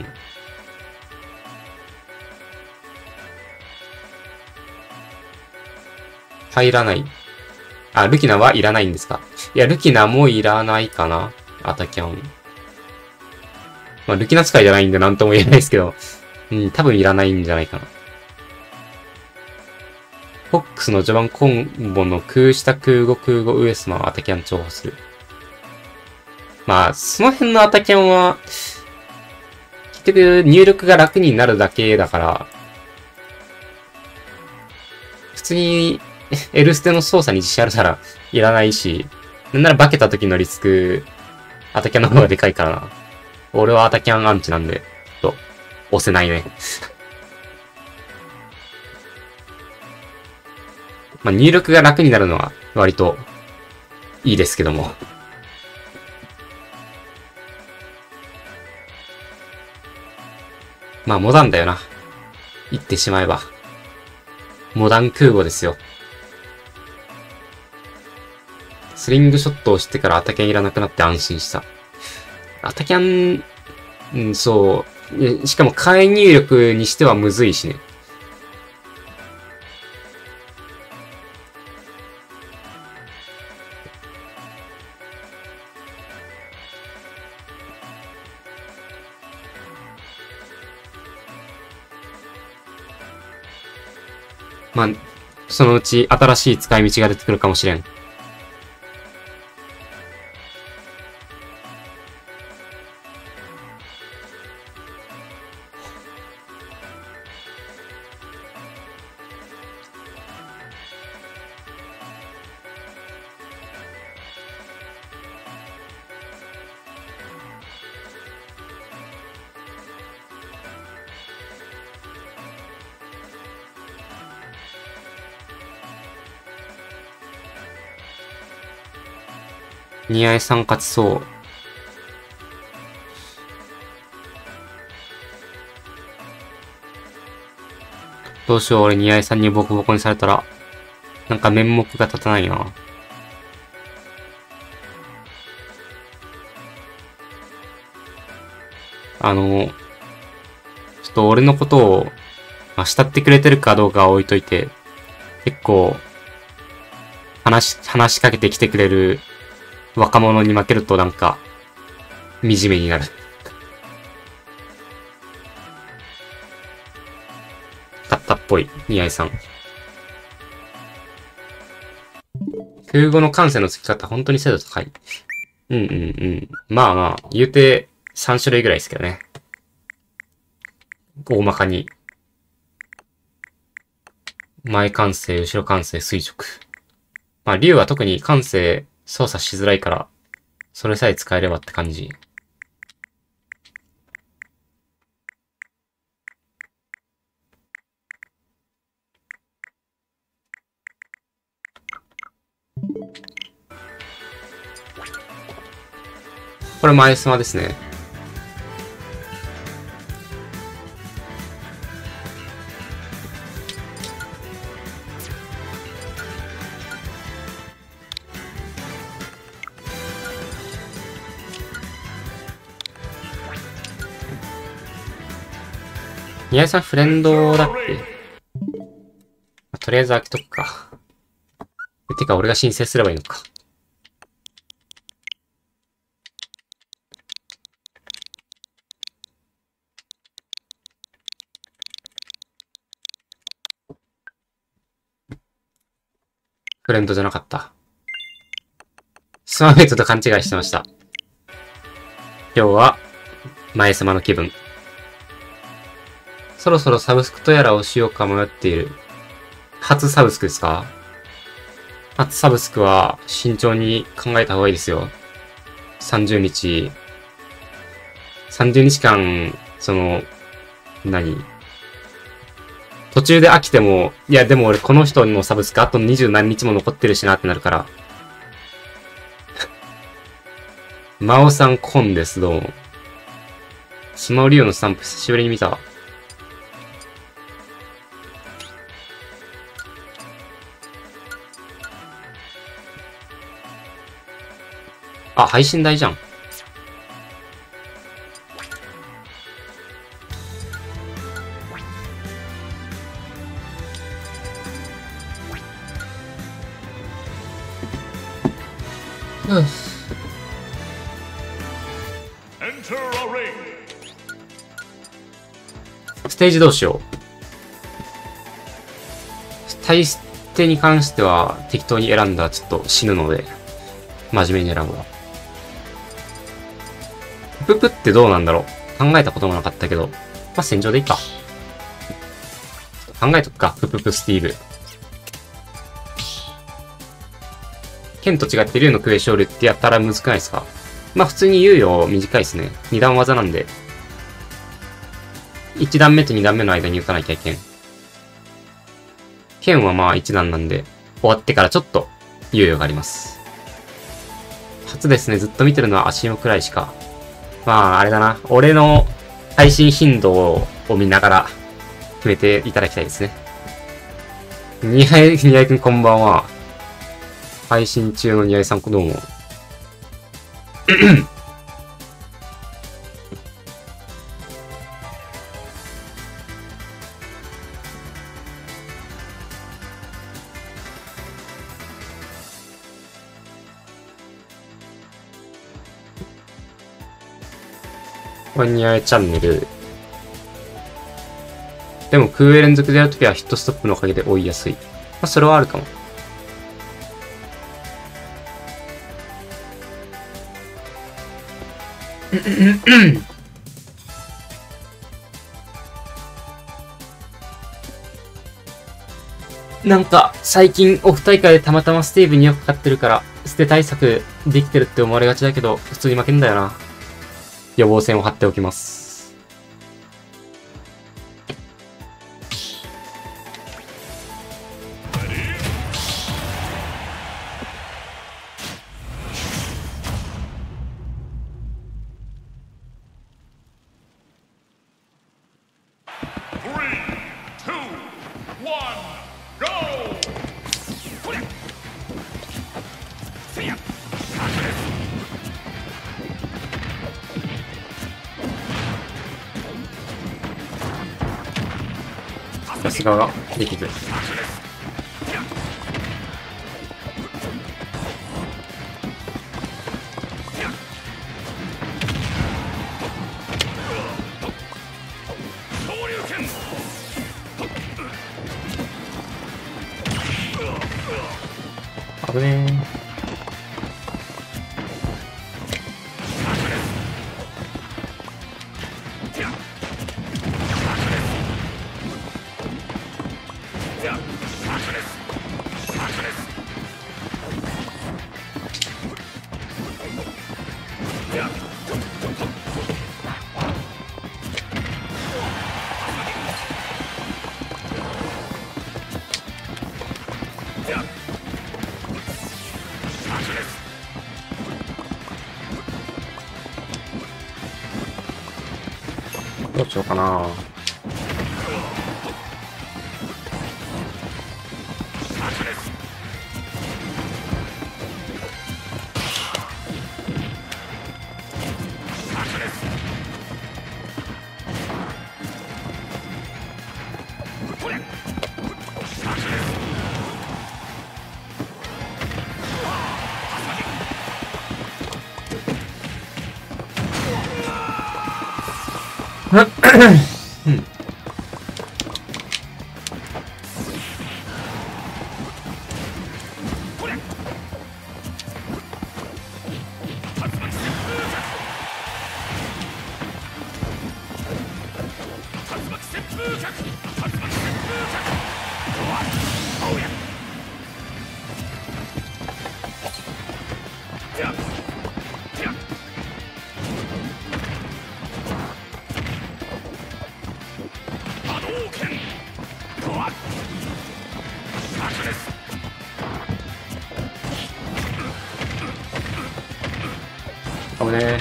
入らない。あ、ルキナはいらないんですか。いや、ルキナもいらないかな。アタキャン。まあ、ルキナ使いじゃないんでなんとも言えないですけど。うん、多分いらないんじゃないかな。フォックスの序盤コンボの空下空後空後ウエスマンアタキャン重宝する。まあ、その辺のアタキャンは、結局入力が楽になるだけだから、普通に L ステの操作に自信あるならいらないし、なんなら化けた時のリスク、アタキャンの方がでかいからな。俺はアタキャンアンチなんで、押せないね。まあ、入力が楽になるのは割といいですけども。まあ、モダンだよな。言ってしまえば。モダン空母ですよ。スリングショットをしてからアタキャンいらなくなって安心した。アタキャン、そう。しかも介入力にしてはむずいしね。まあ、そのうち新しい使い道が出てくるかもしれん。ニアエさん勝ちそう。どうしよう、俺ニアエさんにボコボコにされたら、なんか面目が立たないな。ちょっと俺のことを、まあ、慕ってくれてるかどうかは置いといて、結構、話しかけてきてくれる若者に負けるとなんか、惨めになる。勝ったっぽい、ニアイさん。空語の感性の付き方、本当に精度高い。うんうんうん。まあまあ、言うて3種類ぐらいですけどね。大まかに。前感性、後ろ感性、垂直。まあ、竜は特に感性操作しづらいから、それさえ使えればって感じ。これ前スマですね。宮井さんフレンドだっけ？とりあえず開けとくか。てか俺が申請すればいいのか。フレンドじゃなかった。スマメイトと勘違いしてました。今日は前様の気分。そろそろサブスクとやらをしようか迷っている。初サブスクですか？初サブスクは慎重に考えた方がいいですよ。30日間、途中で飽きても、いやでも俺この人にもサブスクあと20何日も残ってるしなってなるから。 マオさんコンです、どうも。島尾リオのスタンプ久しぶりに見た。あ、配信代じゃん。うん。ステージどうしよう。対捨てに関しては適当に選んだらちょっと死ぬので、真面目に選ぶわ。ププってどうなんだろう。考えたこともなかったけど。まあ、戦場でいいか。考えとくか。プププスティーブ。剣と違って竜のクエ勝利ってやったら難くないですか？まあ、普通に猶予短いですね。二段技なんで。一段目と二段目の間に打たなきゃいけん。剣はまあ一段なんで、終わってからちょっと猶予があります。初ですね。ずっと見てるのは足のくらいしか。まあ、あれだな。俺の配信頻度を見ながら決めていただきたいですね。にあいくんこんばんは。配信中のにあいさんどうも。これにあいチャンネル。でも空連続でやるときはヒットストップのおかげで追いやすい。まあ、それはあるかも。なんか、最近オフ大会でたまたまスティーブによくかかってるから、捨て対策できてるって思われがちだけど、普通に負けんだよな。予防線を張っておきます。さすがができず。危ねー。どうしようかな。危ねね。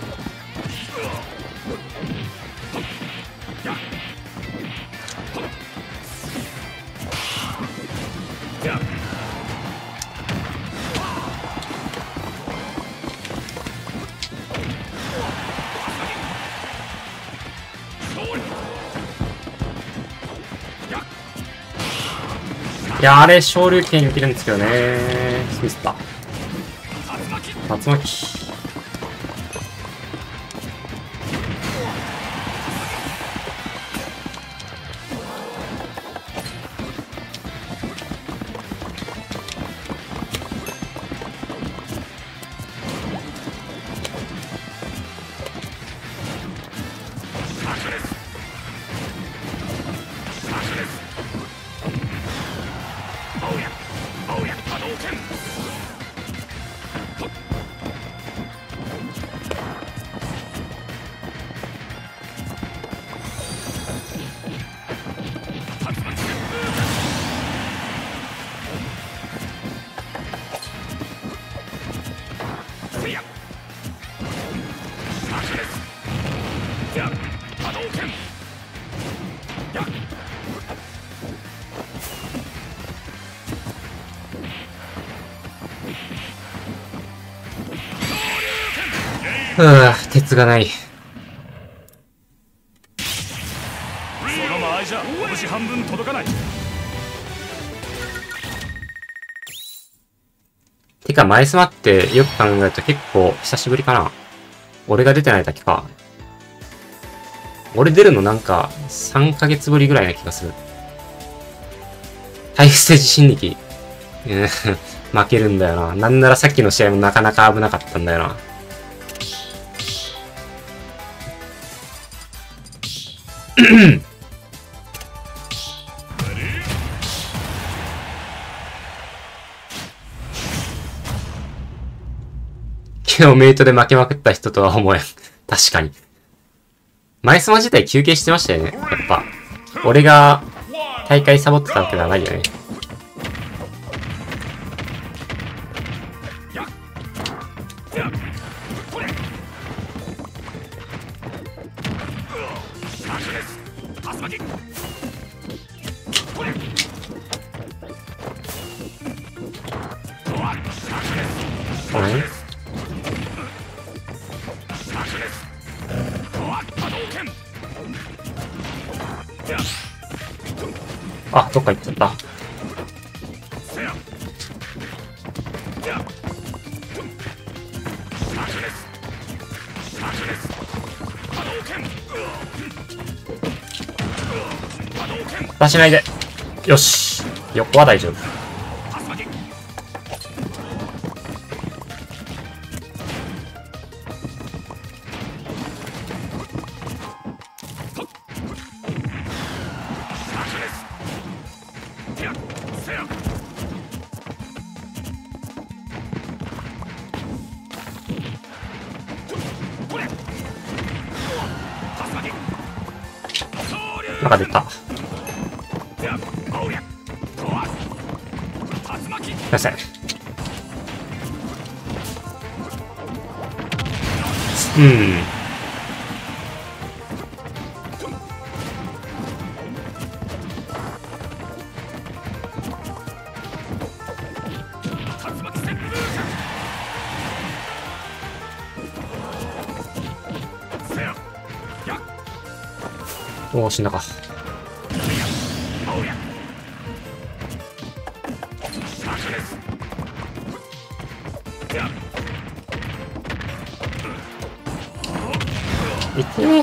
いや、あれ、昇竜拳いけるんですけどね。ミスった。竜巻。鉄がない。 その間合いじゃ拳半分届かない。 てか、前スマってよく考えると結構久しぶりかな。俺が出てないだけか。俺出るのなんか3ヶ月ぶりぐらいな気がする。ハイステージ新力。負けるんだよな。なんならさっきの試合もなかなか危なかったんだよな。昨日メイトで負けまくった人とは思えん。確かに。前スマ自体休憩してましたよね。やっぱ。俺が大会サボってたわけではないよね。あ、どっか行っちゃった。出しないで。よし。横は大丈夫。なんか出た。すいません。おお、死んだか。いってー。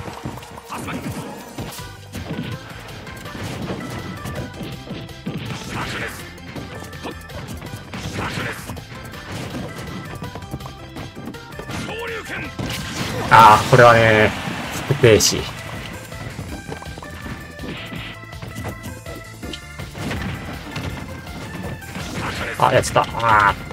ああ、これはね、不定止。あ、やっちゃった。ああ。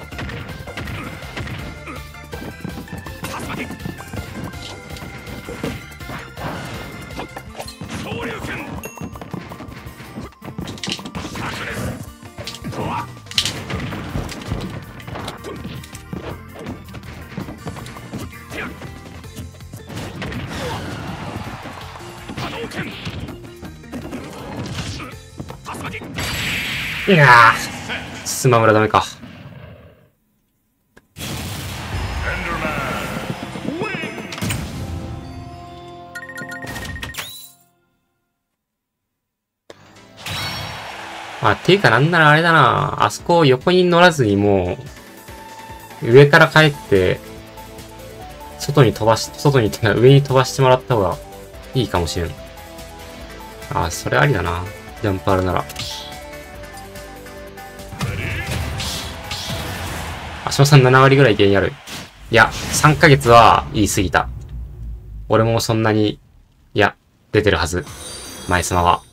いやー、スマムラダメか。あ、ていうかなんならあれだな。あそこ横に乗らずにもう、上から帰って、外にってか上に飛ばしてもらった方がいいかもしれん。あ、それありだな。ジャンプあるなら。足尾さん7割ぐらい原因ある。いや、3ヶ月は言い過ぎた。俺もそんなに、いや、出てるはず。前スマは。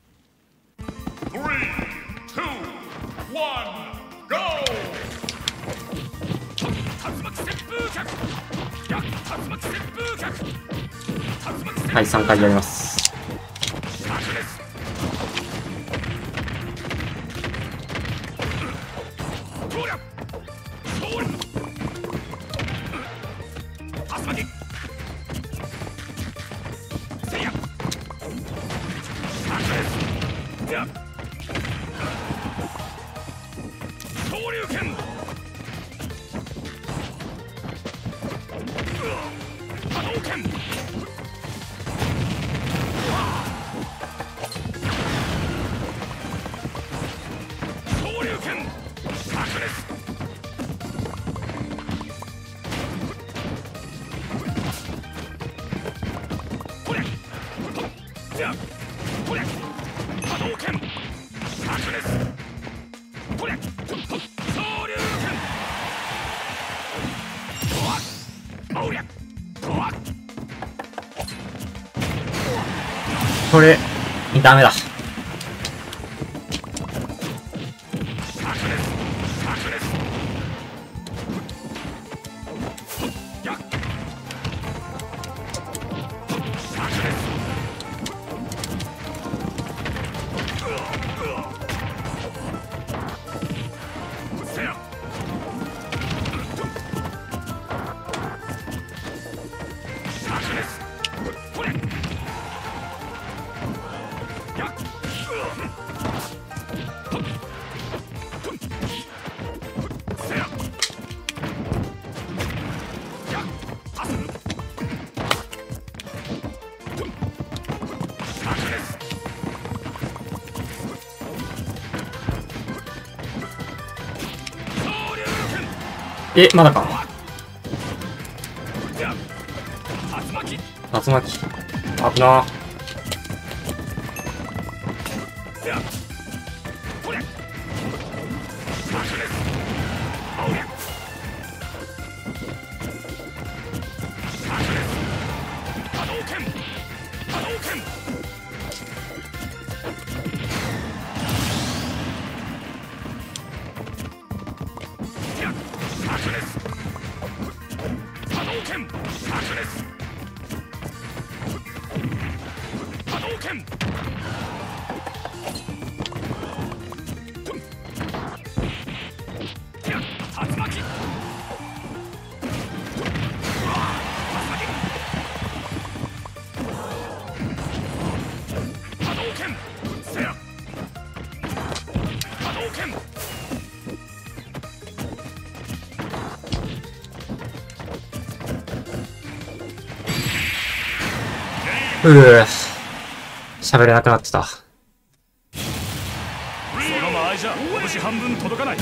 はい、3回やります。これ、ダメだ。まだか。竜巻。危な。喋れなくなってた。 その間合いじゃ拳半分届かない。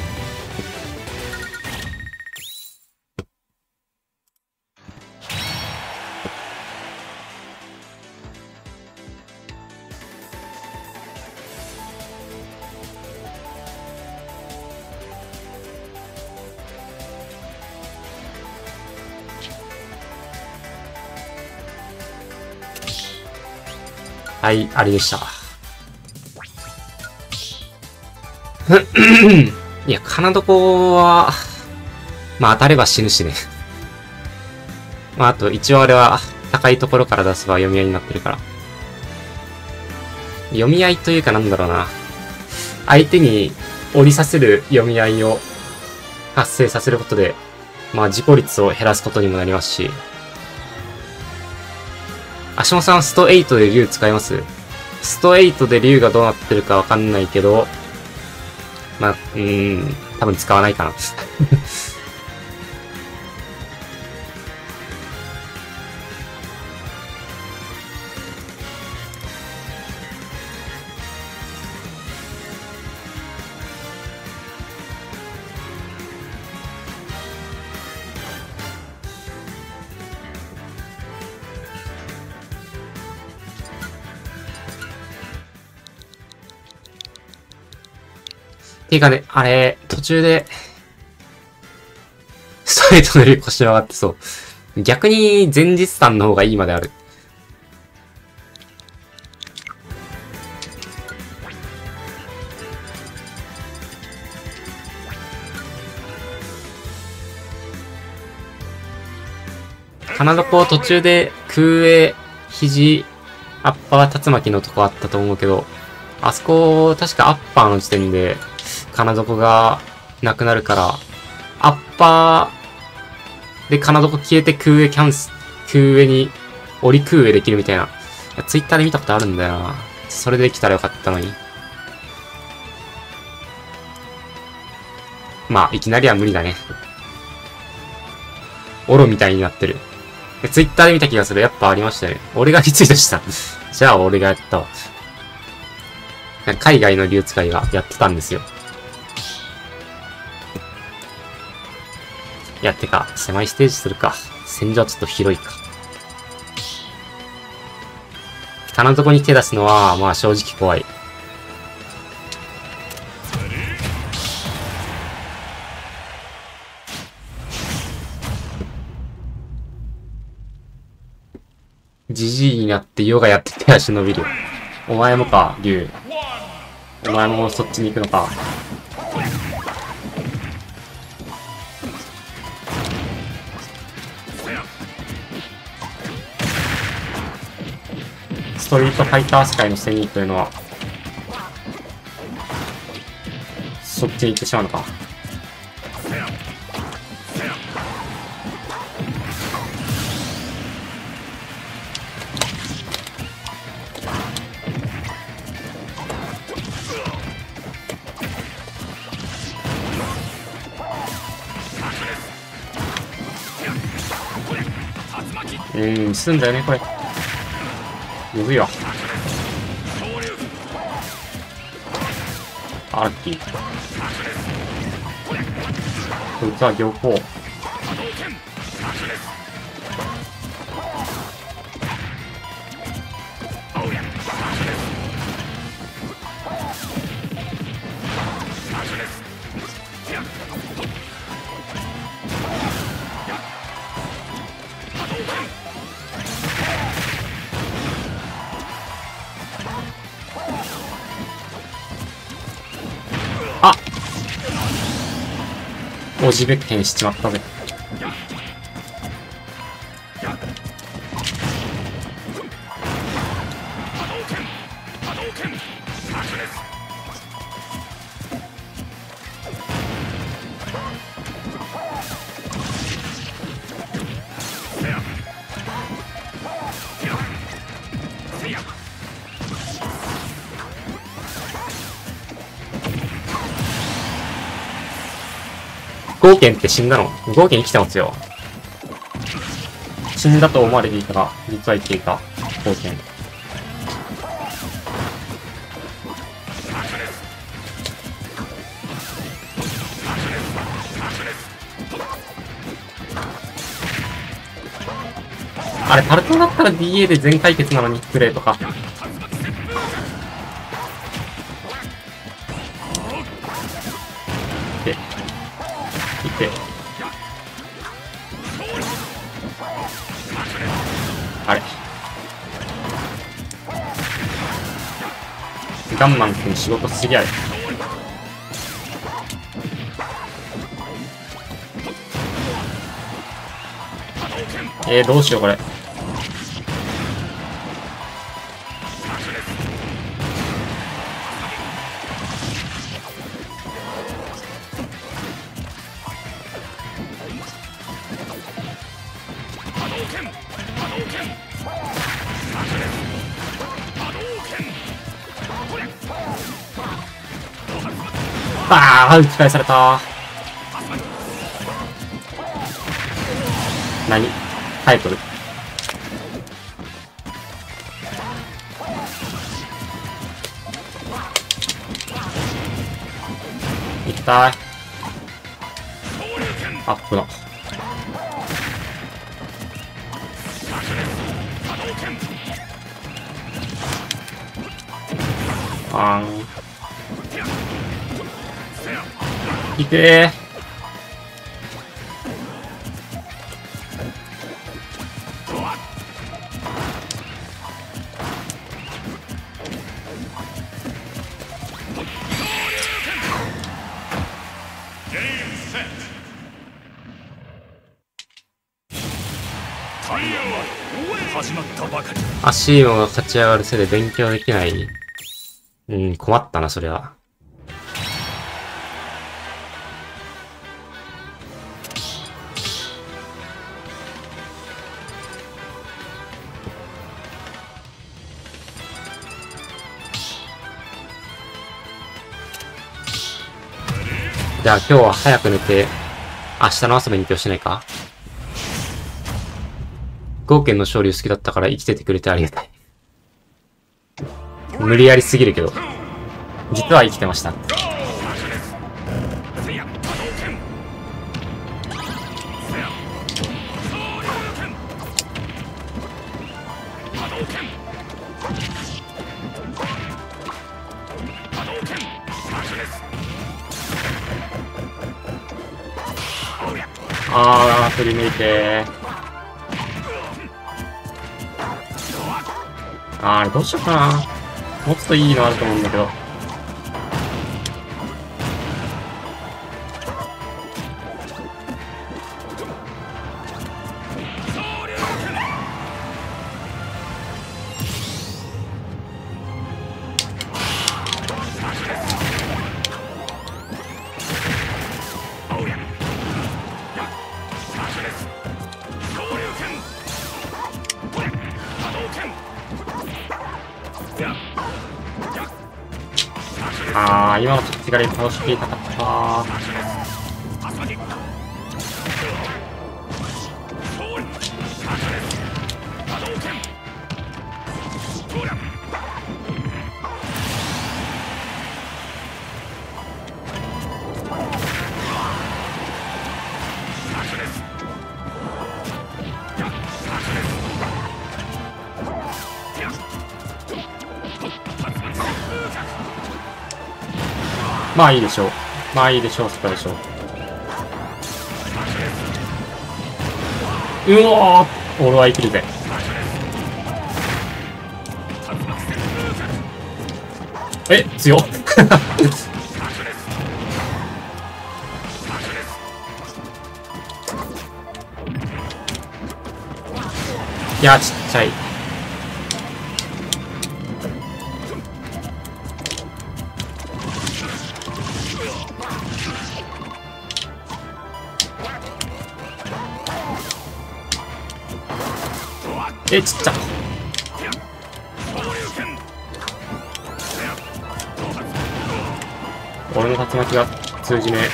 はい、あれでした。いや、金床は、まあ当たれば死ぬしね。まああと一応あれは高いところから出せば読み合いになってるから。読み合いというかなんだろうな。相手に降りさせる読み合いを発生させることで、まあ事故率を減らすことにもなりますし。 足本さんスト8で竜使います？スト8で竜がどうなってるかわかんないけど、まあ、多分使わないかな。ていうかね、あれ、途中で、ストレートの竜腰上がってそう。逆に前日譚の方がいいまである。金床途中で空へ肘、アッパー竜巻のとこあったと思うけど、あそこ、確かアッパーの時点で、金床がなくなるから、アッパーで金床消えて空へ空へに、折り空へできるみたいな。ツイッターで見たことあるんだよな。それできたらよかったのに。まあ、いきなりは無理だね。オロみたいになってる。ツイッターで見た気がする。やっぱありましたね。俺がリツイートした。じゃあ俺がやったわ。海外の竜使いがやってたんですよ。いや、てか、狭いステージするか。戦場はちょっと広いか。棚のとこに手出すのは、まあ正直怖い。じじいになってヨガやって手足伸びる。お前もか、竜。お前もそっちに行くのか。ストリートファイター世界のセニーというのは、そっちに行ってしまうのか。すんだよね、これ。むずいわ。ラッキー。こいつは行幸。あっ、おじべっけんしちまったぜ。ゴーケンって死んだの？ゴーケン生きてますよ。死んだと思われていたが、実は生きていた。ゴーケン。あれ、パルトだったら DA で全解決なのに、プレイとか。あれ。ガンマン君仕事すぎやで。どうしようこれ。 ああ、打ち返された。何タイトル痛い。アップだ。あーん。いてー。 始まったばかり。 アシーモが勝ち上がるせいで勉強できない。困ったな、そりゃ。じゃあ今日は早く寝て、明日の朝勉強しないか？ゴーケンの勝利好きだったから生きててくれてありがたい。無理やりすぎるけど、実は生きてました。あー、振り抜いてー。あれどうしようかな。もうちょっといいのあると思うんだけど。あー、今の手が倒していたかった。まあいいでしょう。まあいいでしょう、そこでしょう。うおー、俺は生きるぜ。え、強っ。いや、ちっちゃい。ちっちゃ。俺の竜巻が通じねえ。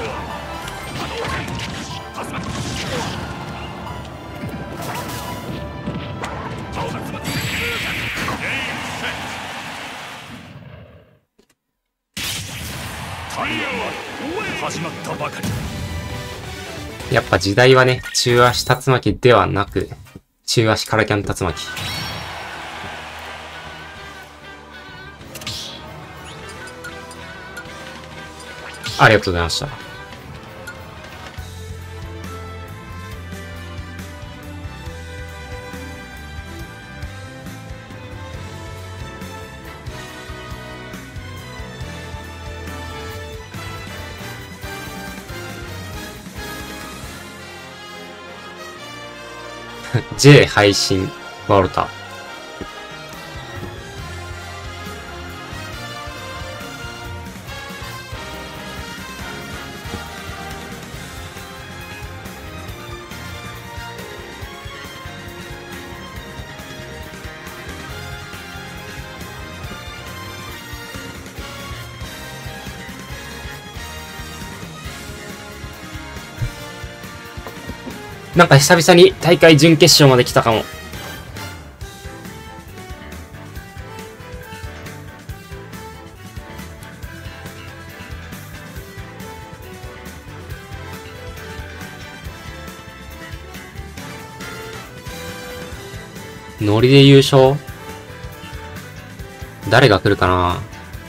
始まったばかり。 やっぱ時代はね、中足竜巻ではなく、中足カラキャン竜巻。ありがとうございました。J 配信、ワルタ。 なんか久々に大会準決勝まで来たかも。ノリで優勝？誰が来るかな？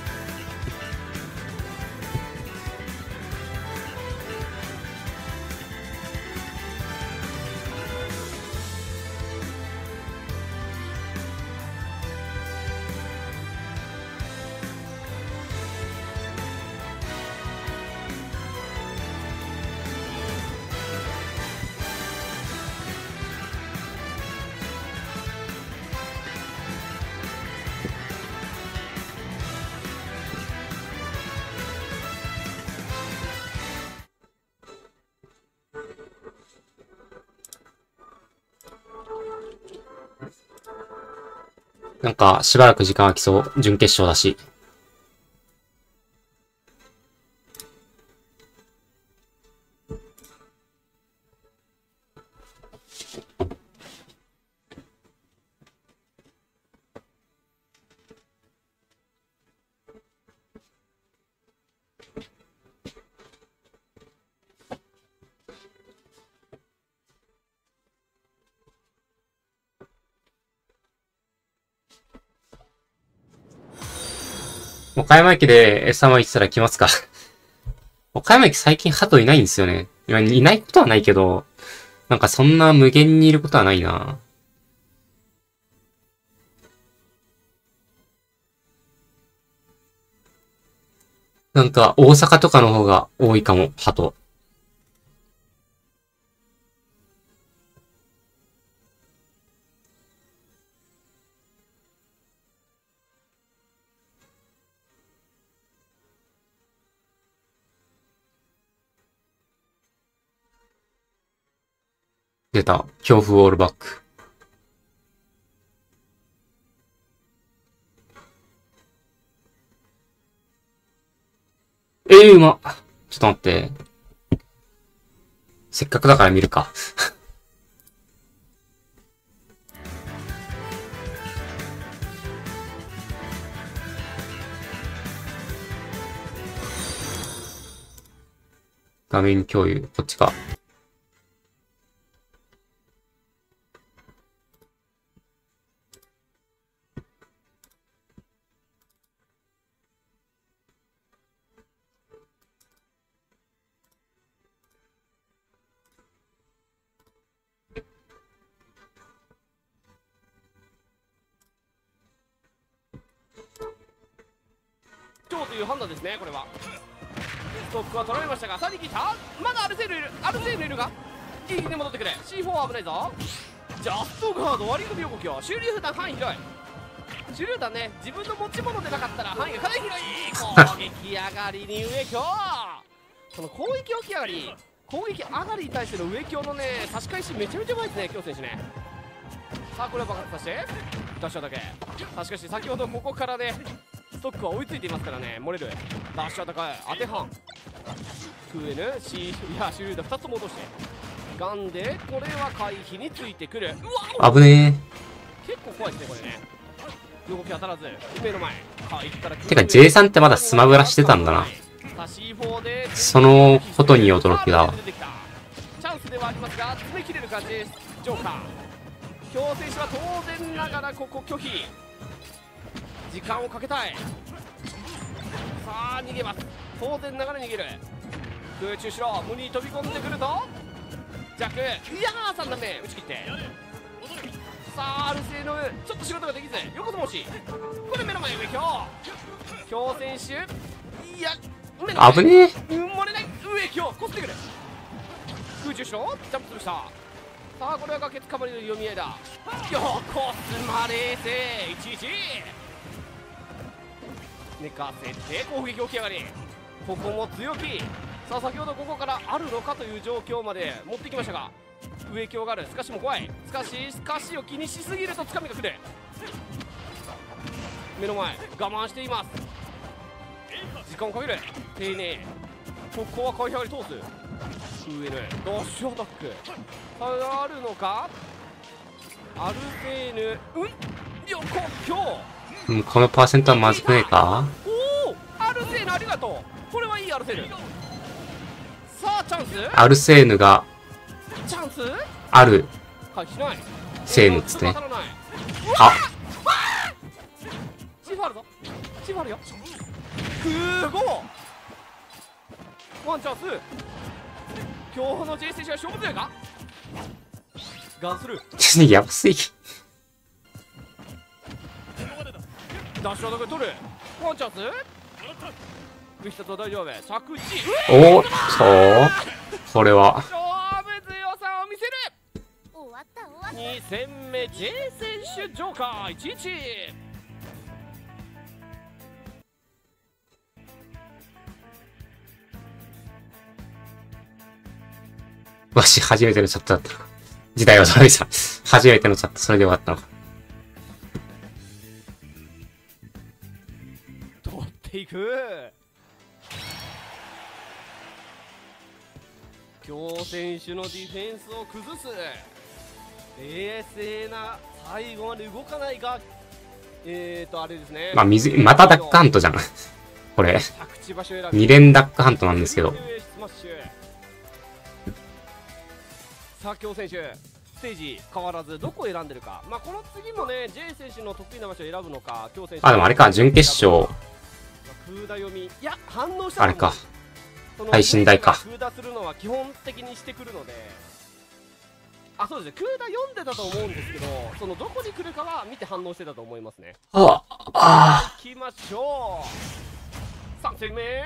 なんか、しばらく時間空きそう。準決勝だし。岡山駅で餌まいてたら来ますか？岡山駅最近鳩いないんですよね。いないことはないけど、なんかそんな無限にいることはないな。なんか大阪とかの方が多いかも、鳩。出た。恐怖ウォールバック。うま。ちょっと待って。せっかくだから見るか。画面共有、こっちか。 今日という判断ですね、これは。ストックは取られましたが、3人来た。まだアルセーヌいる。アルセーヌいるが、いいね、戻ってくる。 C4 は危ないぞ。ジャストガード割り込み動きを終了負担範囲広い。終了負担ね、自分の持ち物でなかったら範囲がかなり広い。攻撃上がりに上強。この攻撃起き上がり、攻撃上がりに対しての上強のね、差し返しめちゃめちゃうまいですね、京選手ね。さあこれを爆発させてダッシュアタック。しかし先ほどここからねストックは追いついていますからね、漏れるダッシュアタック当てはんクーエヌ C いやシュルーダー2つも落としてガンでこれは回避についてくる。うわ危ね結構怖いですねこれね。動き当たらず目の前回避からてか J さんってまだスマブラしてたんだな。そのことに驚きだわ。 チャンスではありますが詰め切れる感じ。ジョーカー強選手は当然ながらここ拒否。時間をかけたい。さあ逃げます。当然ながら逃げる。空中しろ無に飛び込んでくるとジャックいやー3段目打ち切って。さあアルセーのちょっと仕事ができず横相撲しこれ目の前上強選手いや目の前危ねえ。 漏れない上強こすってくる。空中しろジャンプするした。さあこれは崖つかまりの読み合いだ。横スマ冷静11寝かせて攻撃起き上がり。ここも強気。さあ先ほどここからあるのかという状況まで持ってきましたが上強がある。スカシも怖い。スカシを気にしすぎるとつかみが来る。目の前我慢しています。時間をかける丁寧。ここは回避上がり通す。上のダッシュアタック。 あるのか。アルセーヌ、横強。 このパーセントはまずくねえか。 おお、アルセーヌありがとう。これはいいアルセーヌ。さあチャンス。 アルセーヌがチャンス。 ある回避しない。 セーヌっつってね。 あ、チーフあるぞ。チーフあるよ。すごい。ワンチャンス。今日の J 選手は勝負強いか。ガンスルー。 やばすぎ。 ダッシュアタック取る。ワンチャンス。グヒタと大丈夫。着地。 おっと、これは勝負強さを見せる。2戦目 J 選手ジョーカー1-1。 わし初めてのチャットだったのか。時代はそれさ、初めてのチャット、それで終わったのか。 取っていく。京選手のディフェンスを崩す。冷静な、最後まで動かないが、あれですね。 まあ、またダックハントじゃん。これ。 着地場所選び。 2連ダックハントなんですけど。 さあ京選手ステージ変わらずどこを選んでるか。まあこの次もね J 選手の得意な場所を選ぶのか。京選手、 あ、でもあれか、準決勝。 空打読み、いや反応したあれか。 その配信台か。 空打するのは基本的にしてくるので、あ、そうですね、空打読んでたと思うんですけど、そのどこに来るかは見て反応してたと思いますね。 ああ。 行きましょう。3戦目。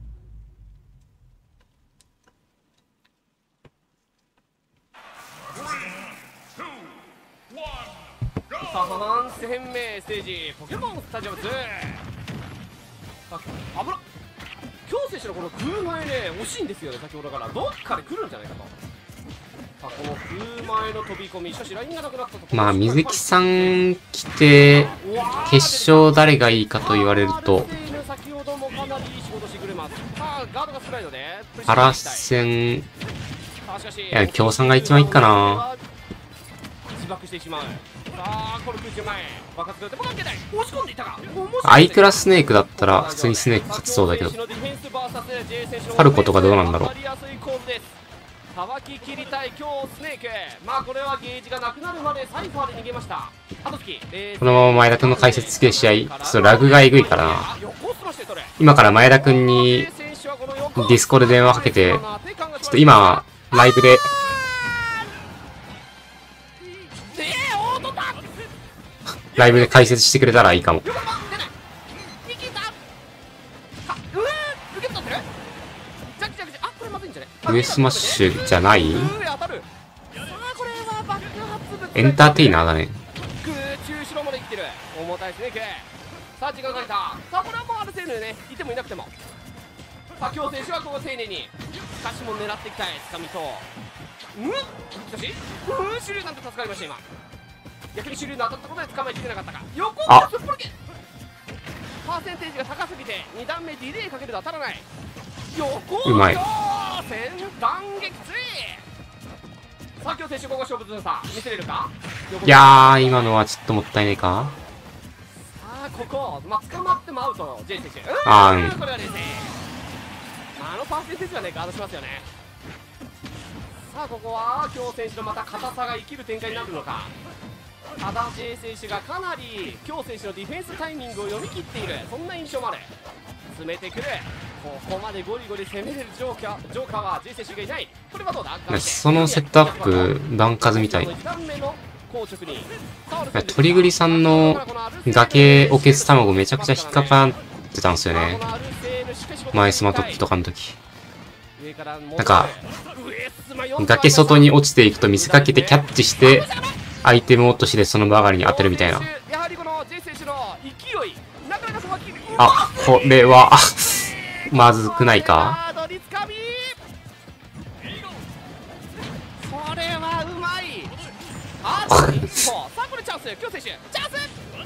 さあ3戦目ステージポケモンスタジアム2。さあ危なっ。京選手のこの空前ね惜しいんですよね。先ほどからどっかで来るんじゃないかと。さあこの空前の飛び込み、しかしラインがなくなったところ。 まあ、水木さん来て、決勝誰がいいかと言われると、 先ほどもかなりいい仕事してくれます。さあガードが少ないのでパラ戦、いいや、京さんが一番いいかな。 自爆してしまう。さあこの空中前爆発でも関係ない。押し込んでいたがアイクラスネークだったら普通にスネーク勝つそうだけど、ファルコとかどうなんだろう。 さばき切りたい今日スネーク。まあこれはゲージがなくなるまでサイファーで逃げました。あときこのまま前田君の解説つける試合、ちょっとラグがえぐいからな。今から前田君にディスコで電話かけて、ちょっと今ライブで解説してくれたらいいかも。上スマッシュじゃない？エンターテイナーだね。 空中後ろまで来てる。重たいスネーク。さあ時間かけた。さあこれはもうアルセーヌね、いてもいなくても。さあ京選手はここ丁寧に。しかしも狙っていきたい。つかみそう。しかし主流なんて助かりました今。逆に主流の当たったことで捕まえきれなかったか。横をすっぽりけ。パーセンテージが高すぎて2段目ディレイかけると当たらない。横うまい。 先端撃墜。さあ京選手ここ勝負強さ見せれるか。 いやー、今のはちょっともったいないか。 さあここ、まあ、捕まってもアウト J 選手。これは冷静。あのパーセンテージはねガードしますよね。さあここは京選手のまた硬さが生きる展開になるのか。ただ J 選手がかなり京選手のディフェンスタイミングを読み切っている、そんな印象もある。詰めてくる。ここまでゴリゴリ攻めれるジョーカーは J 選手がいない。これはどうだ。 そのセットアップ番数みたい。鳥栗さんの崖を消す卵めちゃくちゃ引っかかってたんですよね。前スマトップとかの時。なんか、崖外に落ちていくと見せかけてキャッチして、アイテム落としでその場上がりに当てるみたいな。あ、これは、まずくないか。 これはうまい。さあこれチャンス。京選手チャンス。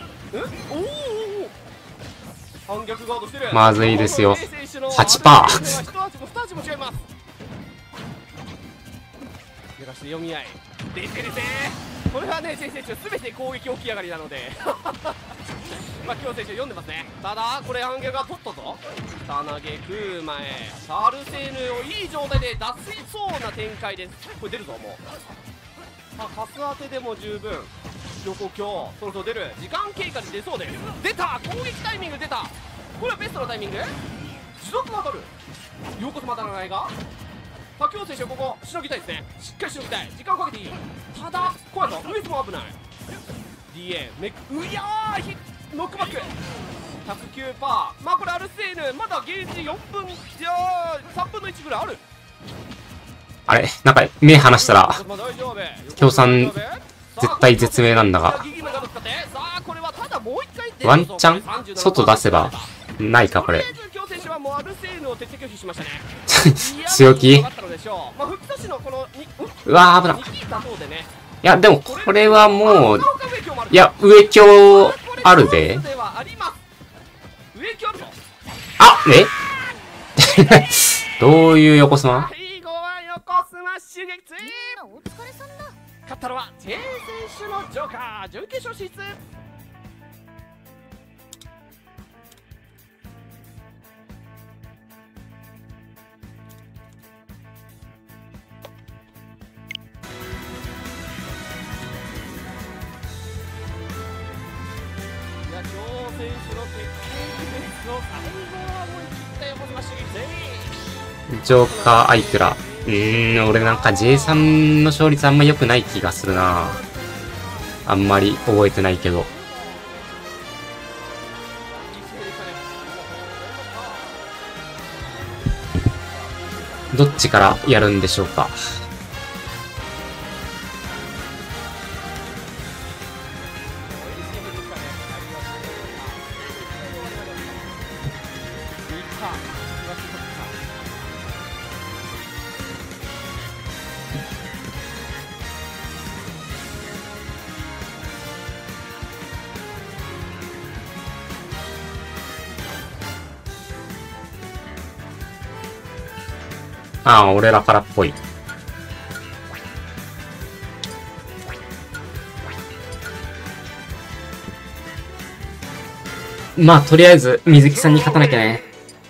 反逆ガードしてる。 まずいですよ。8%。 手貸して読み合い冷静ですね。これはね先生中全て攻撃起き上がりなのでまあ今日選手読んでますね。ただこれアンゲルが取ったぞ。下投げ食う前サルセーヌをいい状態で出せそうな展開です。これ出るぞもう。さあカス当てでも十分。横強そろそろ出る。時間経過に出そうです。出た攻撃タイミング出た。これはベストなタイミング。持続も当たる。ようこそまたらないが。さあ今日選手ここしのぎたいですね。しっかりしのぎたい。時間かけていい。ただこうやとウエストも危ない。 DA メックうやーノックバック 109%。 まあこれアルセーヌまだゲージ4分じゃあ3分の1ぐらいある。 あれなんか目離したら、協賛絶対絶命なんだが。ワンチャン外出せばないかこれ。強気。うわー危ない。いやでもこれはもう、いや上強あるで。あえどういう横スマ。勝ったのは J 選手のジョーカー。準決勝進出。いや、今日選手の決定ディフェンスを最後は思い切った横綱刺激。ジョーカーアイクラ。俺なんか J3 の勝率あんま良くない気がするな。あんまり覚えてないけど。どっちからやるんでしょうか。ああ、俺らからっぽい。まあ、とりあえず、水木さんに勝たなきゃね。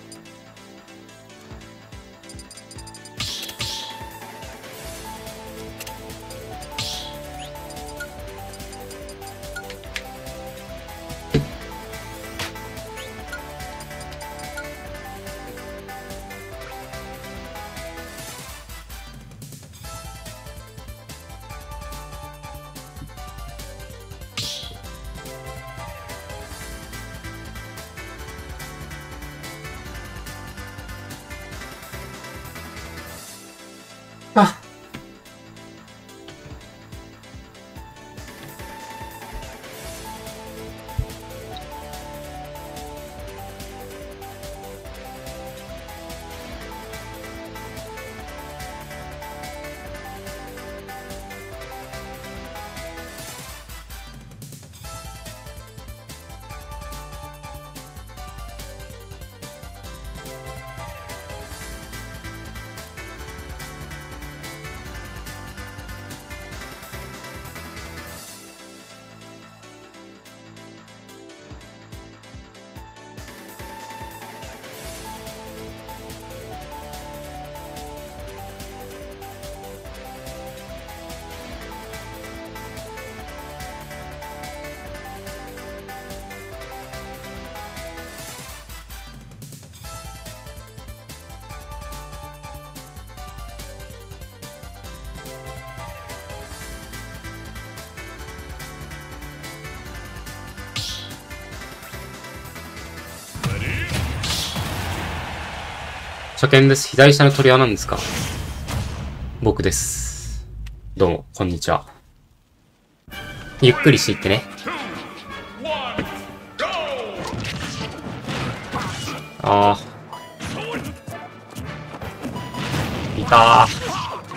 あ、初見です。左下の鳥は何ですか？僕です。どうも、こんにちは。ゆっくりしていってね。あー。いたー。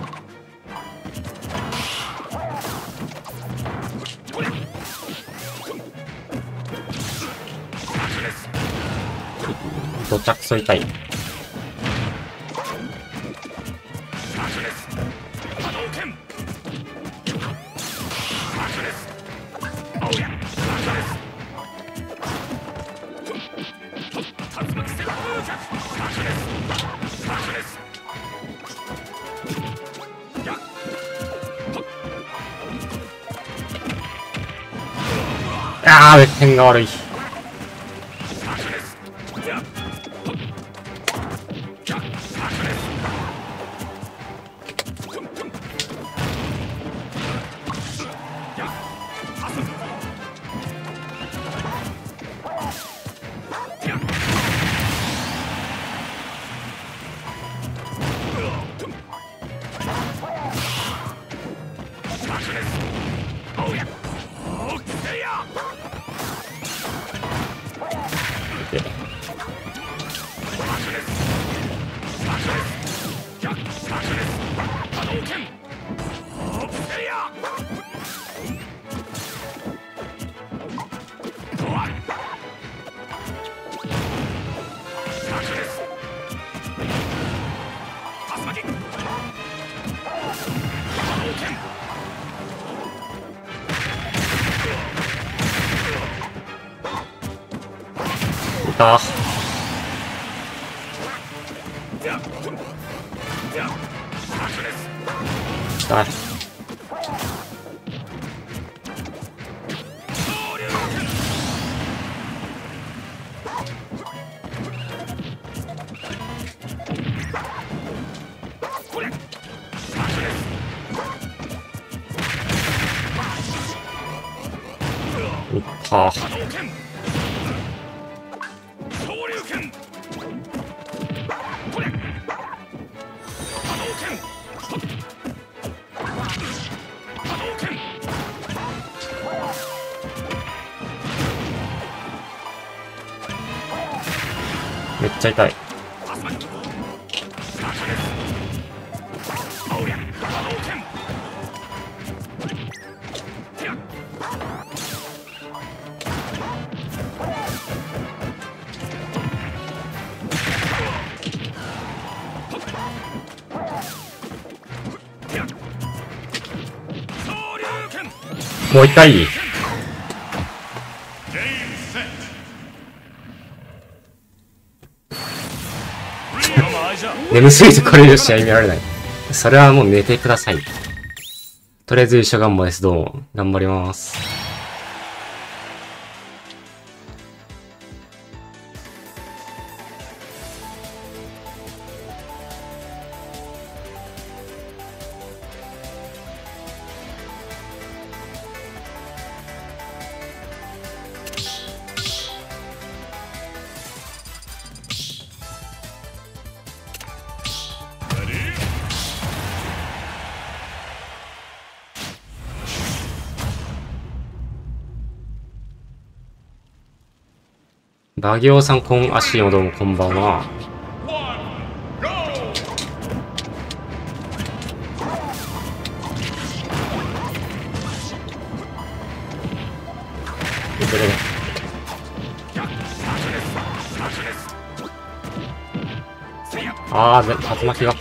どちゃくそ痛い。 あー、点が悪い。ああ。いっためっちゃ痛い。もう一回いい？眠すぎてこれ以上試合見られない。それはもう寝てください。とりあえず優勝願望です。どうも。頑張ります。バギオさん、こん、足もどうもこんばんは。あー、竜巻が。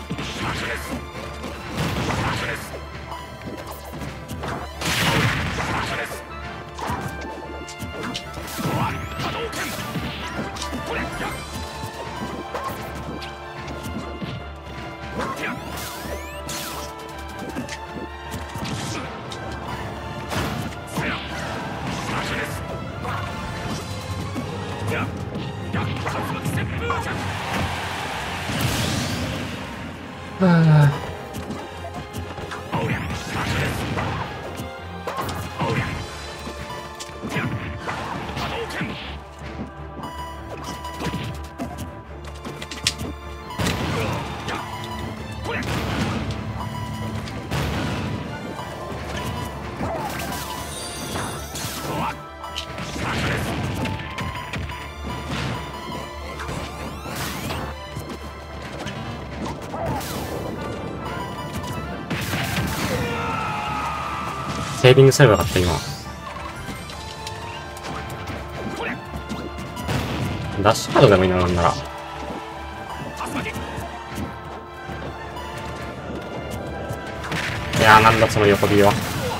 セービングすればよかった、今。ダッシュカードでもいいな、なんなら。いやー、なんだその横ビは。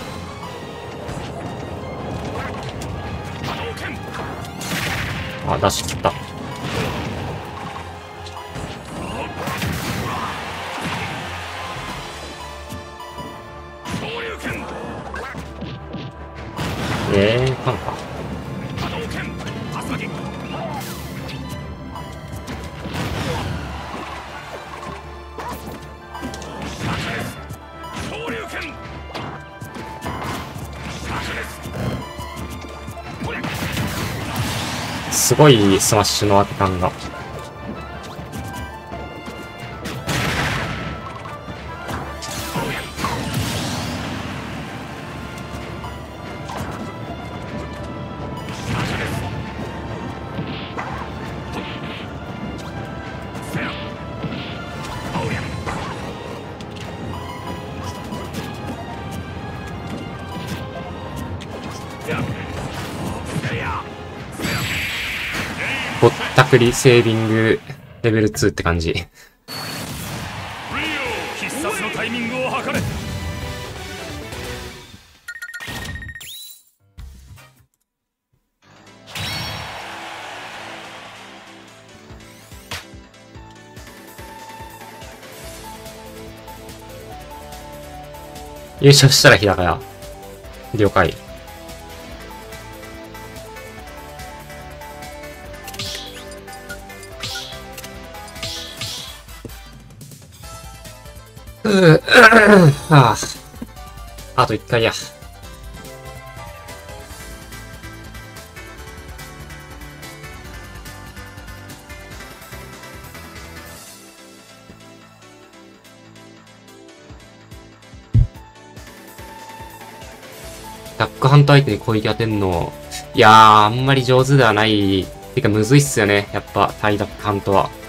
あ、ダッシュ切った。ファンか。 すごいスマッシュの当て感が。ぼったくりセービングレベル2って感じ。 リオ必殺のタイミングを測れ。 優勝したら日高屋。了解。あと1回や。ダックハント相手に攻撃当てんの、いやー、あんまり上手ではない。てか、むずいっすよね。やっぱ、対ダックハントは。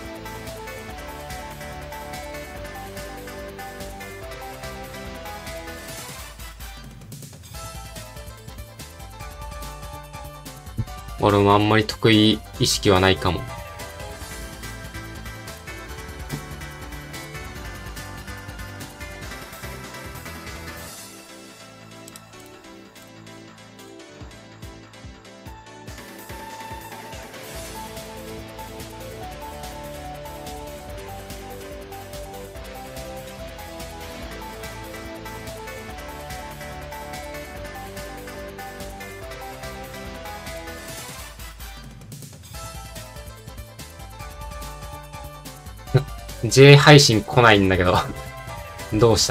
俺もあんまり得意意識はないかも。J 配信来ないんだけど。どうした？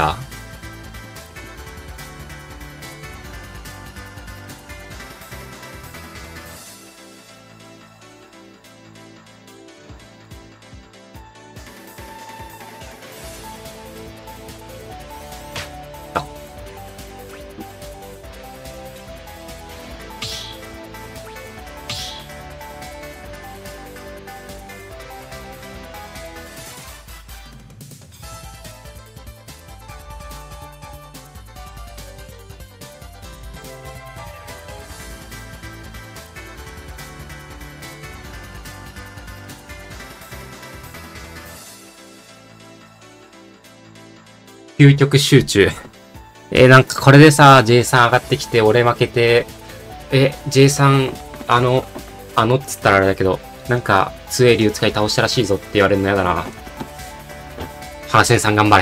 究極集中。なんかこれでさ、J さん上がってきて、俺負けて、J さん、っつったらあれだけど、なんか、強い竜使い倒したらしいぞって言われるのやだな。原千さん頑張れ。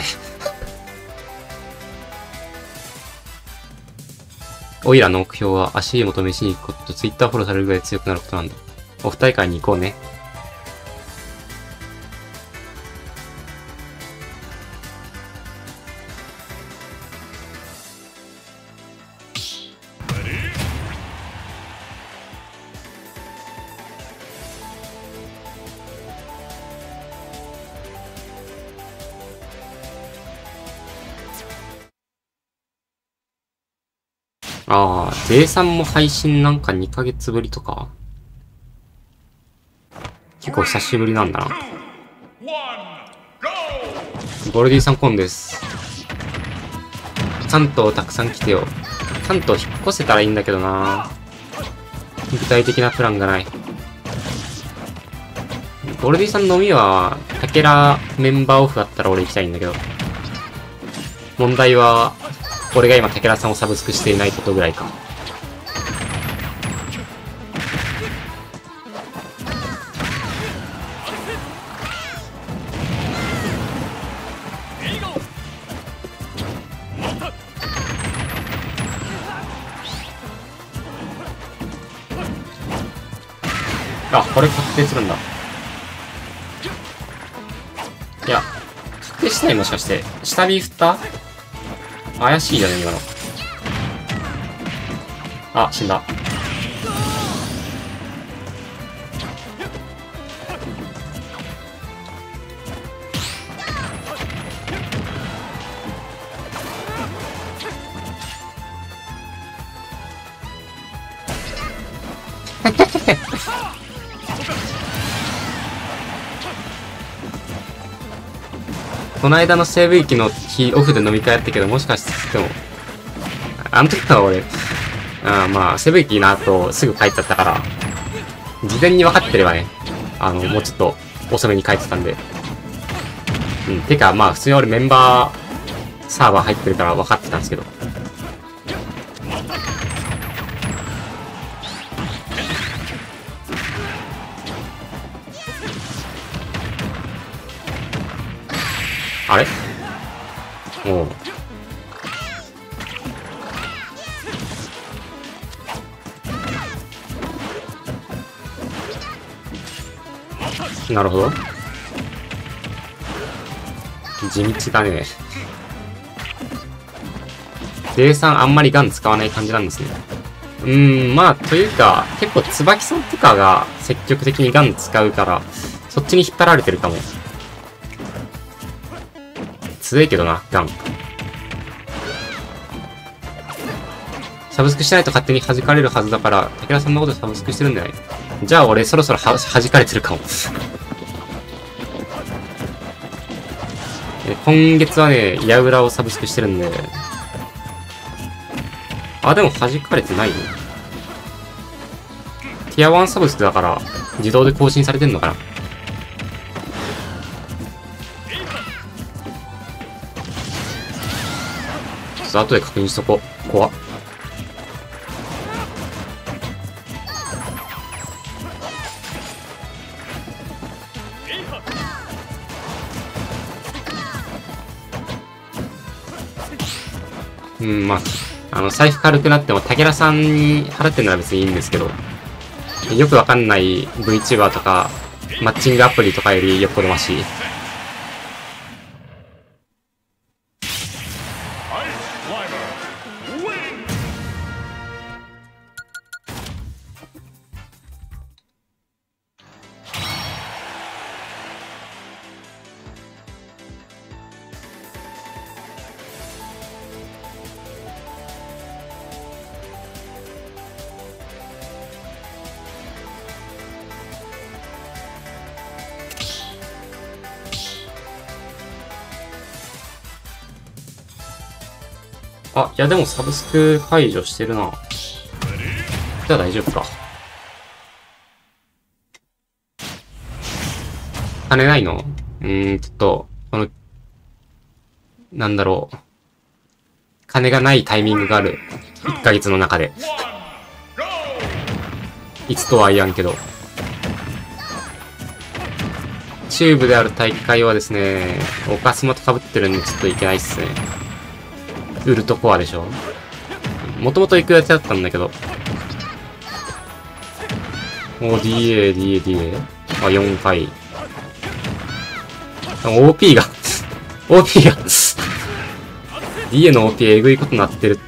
おいらの目標は足を求めしに行くことと Twitter フォローされるぐらい強くなることなんだ。オフ大会に行こうね。ああ、J さんも配信なんか2ヶ月ぶりとか結構久しぶりなんだな。ゴルディさんコンです。関東たくさん来てよ。関東引っ越せたらいいんだけどな。具体的なプランがない。ゴルディさんのみは、タケラメンバーオフだったら俺行きたいんだけど。問題は、俺が今タケラさんをサブスクしていないことぐらいか。あ、これ確定するんだ。いや、確定しないもしかして。下火振った怪しいじゃね今の。あ、死んだ。 この間の西部駅の日オフで飲み会やったけど、もしかしても、あの時は俺、まあ、西部駅の後すぐ帰っちゃったから、事前に分かってればね、もうちょっと遅めに帰ってたんで。てか、まあ、普通に俺メンバーサーバー入ってるから分かってたんですけど。あれ？おう。なるほど。地道だね。デイさんあんまりガン使わない感じなんですね。まあ、というか、結構椿さんとかが積極的にガン使うから、そっちに引っ張られてるかも。強いけどな、ガン。サブスクしないと勝手に弾かれるはずだから、武田さんのことサブスクしてるんじゃない？じゃあ俺そろそろ弾かれてるかも。今月はね、矢浦をサブスクしてるんで。でも弾かれてないよ。ティア1サブスクだから、自動で更新されてんのかな。ちょっと後で確認しとこう。怖っ。まあ、財布軽くなっても、武田さんに払ってるのは別にいいんですけど、よくわかんない VTuber とか、マッチングアプリとかよりよっぽどマシ。いやでもサブスク解除してるな。じゃあ大丈夫か。金ないの？ちょっと、なんだろう。金がないタイミングがある。1ヶ月の中で。いつとは言わんけど。チューブである大会はですね、オカスマと被ってるんでちょっといけないっすね。ウルトコアでしょ。もともと行くやつだったんだけど。DA。4回。OP が、DA の OP えぐいことになってるって。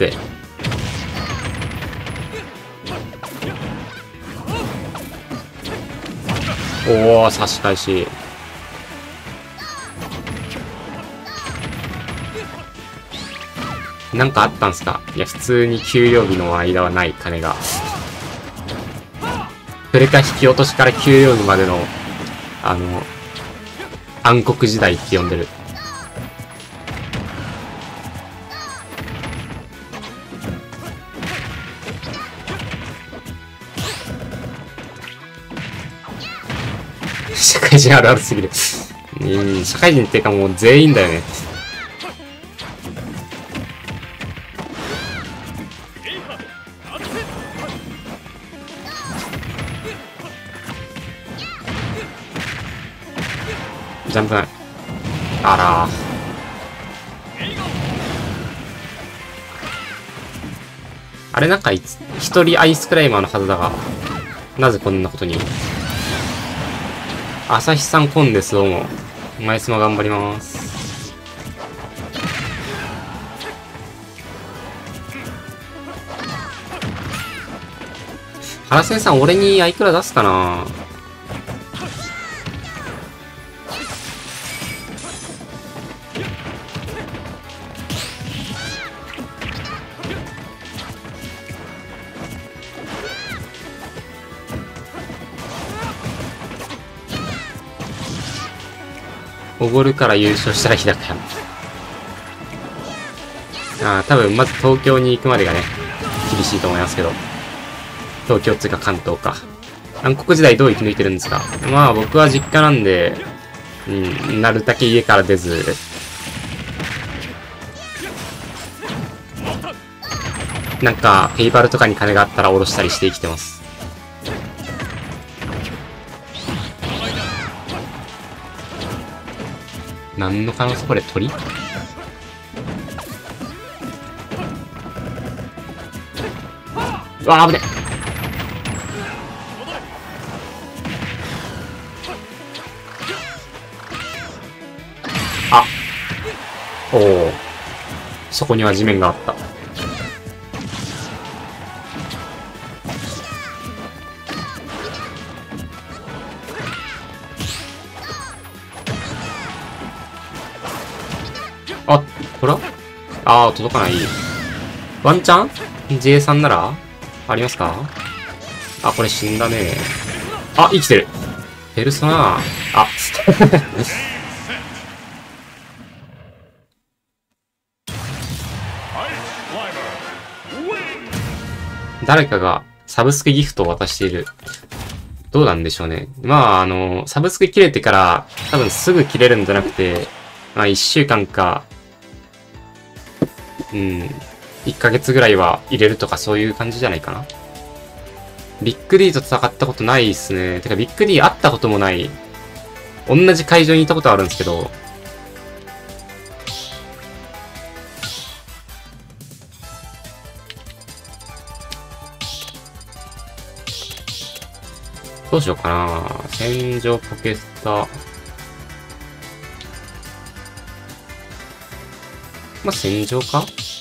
差し返し。なんかあったんすか？いや、普通に給料日の間はない金が。それか引き落としから給料日までの、暗黒時代って呼んでる。社会人あるあるすぎる。社会人っていうかもう全員だよね。ジャンプない。あらあれなんか一人アイスクライマーのはずだが、なぜこんなことに。朝日さんコンです、どうも。マイスマ頑張ります。原先さん、俺にいくら出すかな。 おごるから優勝したら日高や。多分まず東京に行くまでがね、厳しいと思いますけど。東京っていうか関東か。暗黒時代どう生き抜いてるんですか？まあ僕は実家なんで、なるだけ家から出ず、なんか、ペイパルとかに金があったら下ろしたりして生きてます。何の可能性？これ鳥？うわー、危ね。あ、おお、そこには地面があった。あ、これは届かない。ワンチャン ?J さんならありますか？これ死んだね。生きてる。ペルソナ誰かがサブスクギフトを渡している。どうなんでしょうね。まあ、サブスク切れてから多分すぐ切れるんじゃなくて、まあ1週間か、1ヶ月ぐらいは入れるとかそういう感じじゃないかな。ビッグ D と戦ったことないっすね。てかビッグ D 会ったこともない。同じ会場にいたことはあるんですけど、どうしようかな。戦場ポケスタ。まあ、戦場か？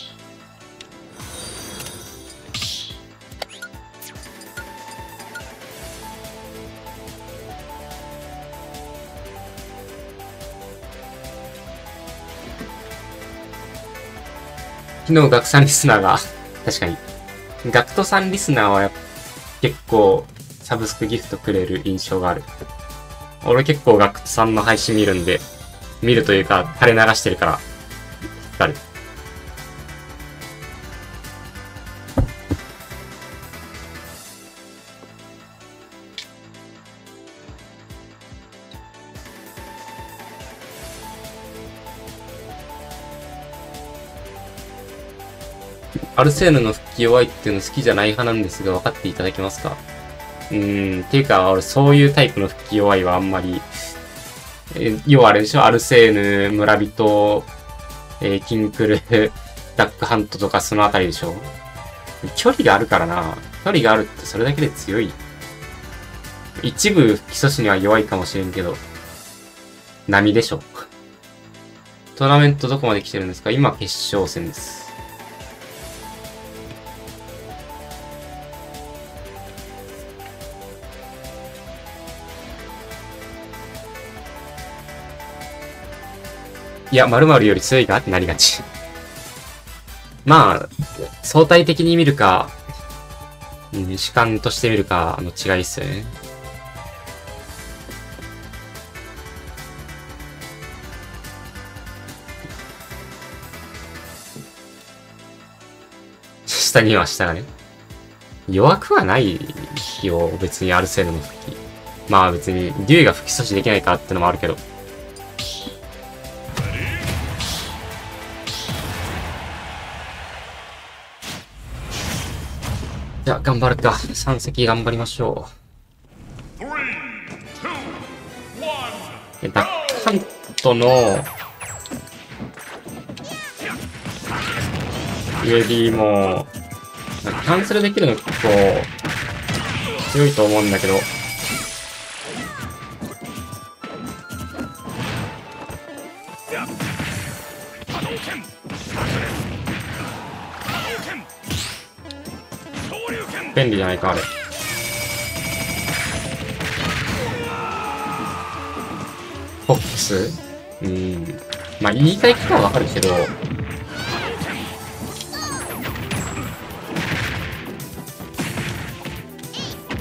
昨日、学さんリスナーが、確かに。学徒さんリスナーは結構、サブスクギフトくれる印象がある。俺結構学徒さんの配信見るんで、見るというか、垂れ流してるから、ある。アルセーヌの復帰弱いっていうの好きじゃない派なんですが、分かっていただけますか？っていうか、俺そういうタイプの復帰弱いはあんまり、要はあれでしょ？アルセーヌ、村人、キンクル、ダックハントとかそのあたりでしょ？距離があるからな。距離があるってそれだけで強い。一部基礎士には弱いかもしれんけど、波でしょ。トーナメントどこまで来てるんですか？今決勝戦です。いや、〇〇より強いかってなりがち。まあ、相対的に見るか、主観として見るかの違いっすよね。下には下がね。弱くはないよ、別にアルセーヌの復帰。まあ別に、デュエが復帰阻止できないからってのもあるけど。じゃあ、頑張るか。3席頑張りましょう。ダックハントの、よりも、キャンセルできるの結構、強いと思うんだけど。便利じゃないか、あれ。フォックス？まあ、言いたいことはわかるけど、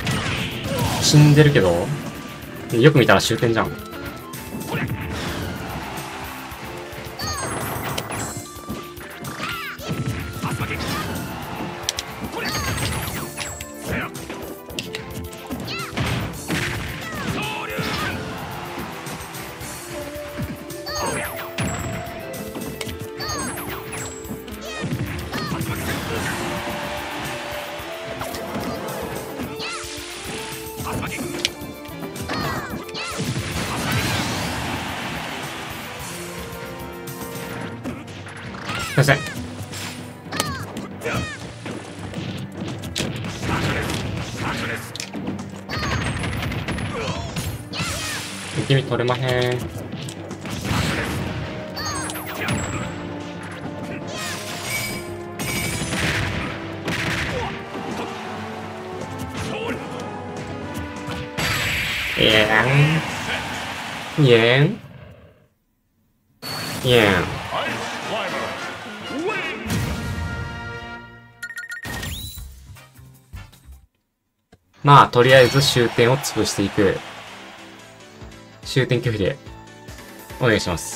死んでるけど、よく見たら終点じゃん。 ません。受け身取れまへん。いえん。まあ、とりあえず終点を潰していく。終点拒否で、お願いします。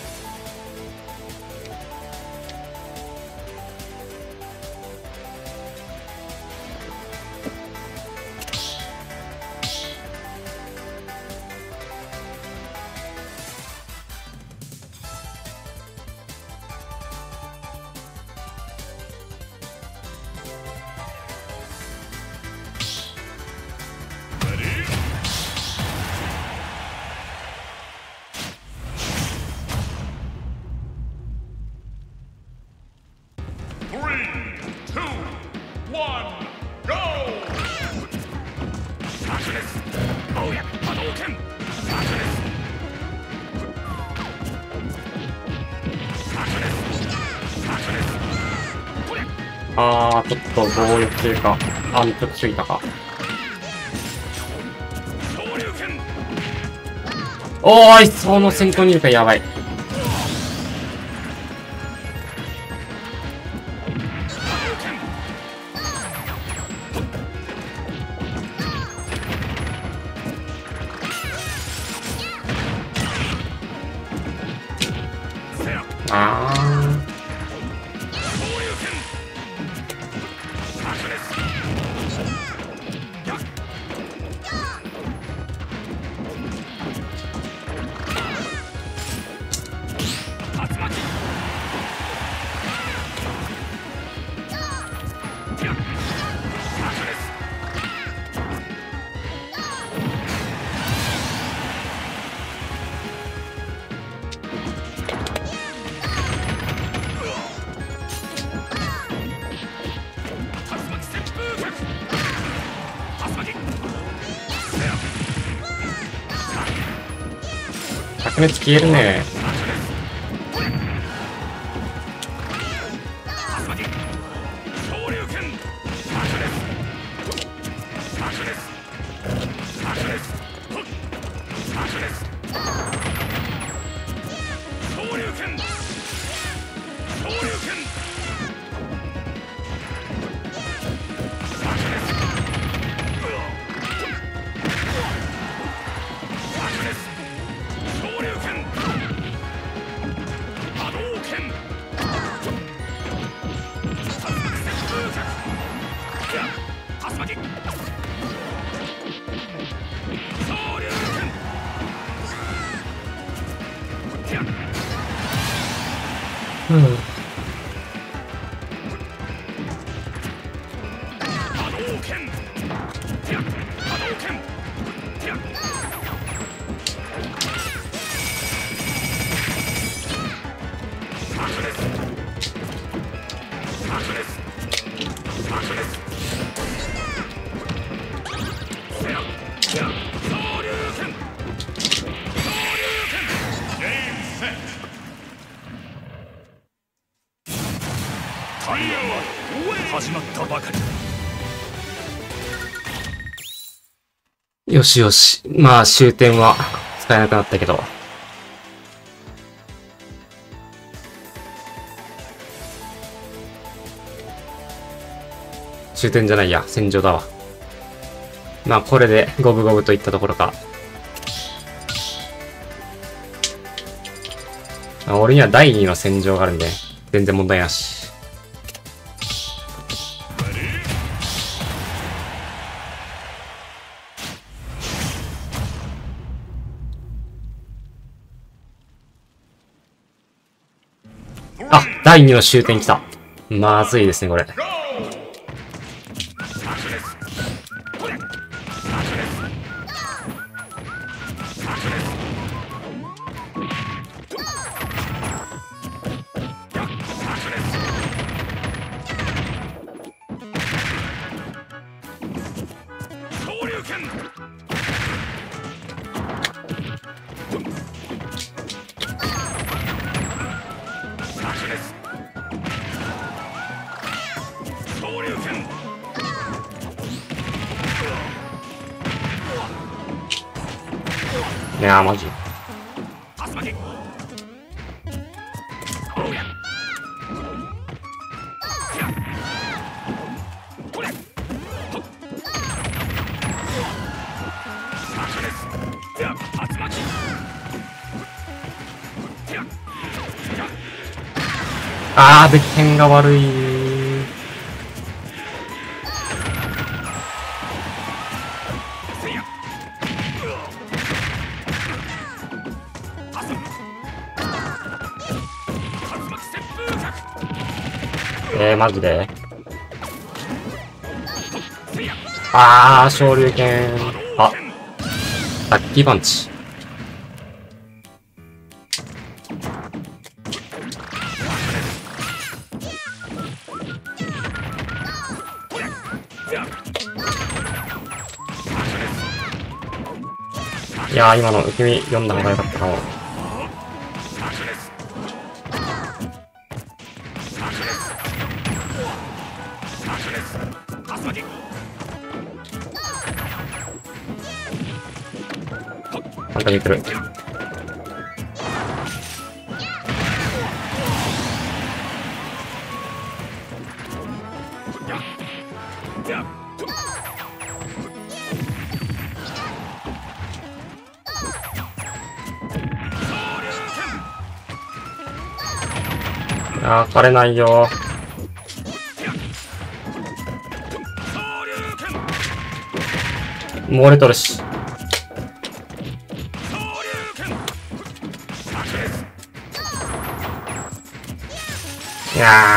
あー、ちょっと暴力というか、安直すぎたか。おーい、その先頭にいるかやばい。灼熱消えるね。 始まったばかり。 よしよし。まあ終点は使えなくなったけど。終点じゃないや。戦場だわ。まあこれで五分五分といったところか。まあ、俺には第2の戦場があるんで、全然問題なし。あ、第2の終点来た。まずいですね、これ。 やー、マジ。あー、で剣が悪い。マジで。あー、昇竜拳。あ、ラッキーパンチ。いやー、今の受け身読んだ方が良かったかも。なんか似てる。あー、枯れないよ。漏れとるし。いや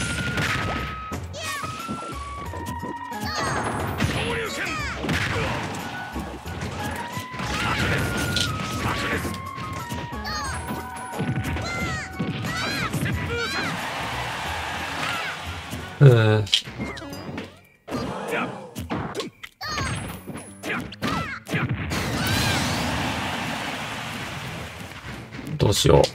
ー。どうしよう。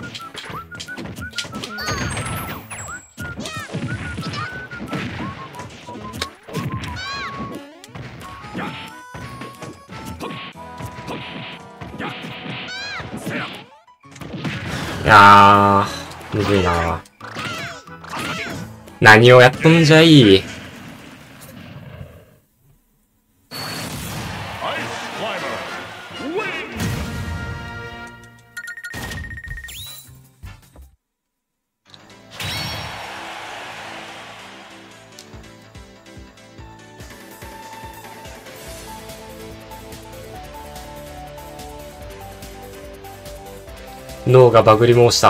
いやー、むずいな。何をやっとんじゃい。脳がバグり申した。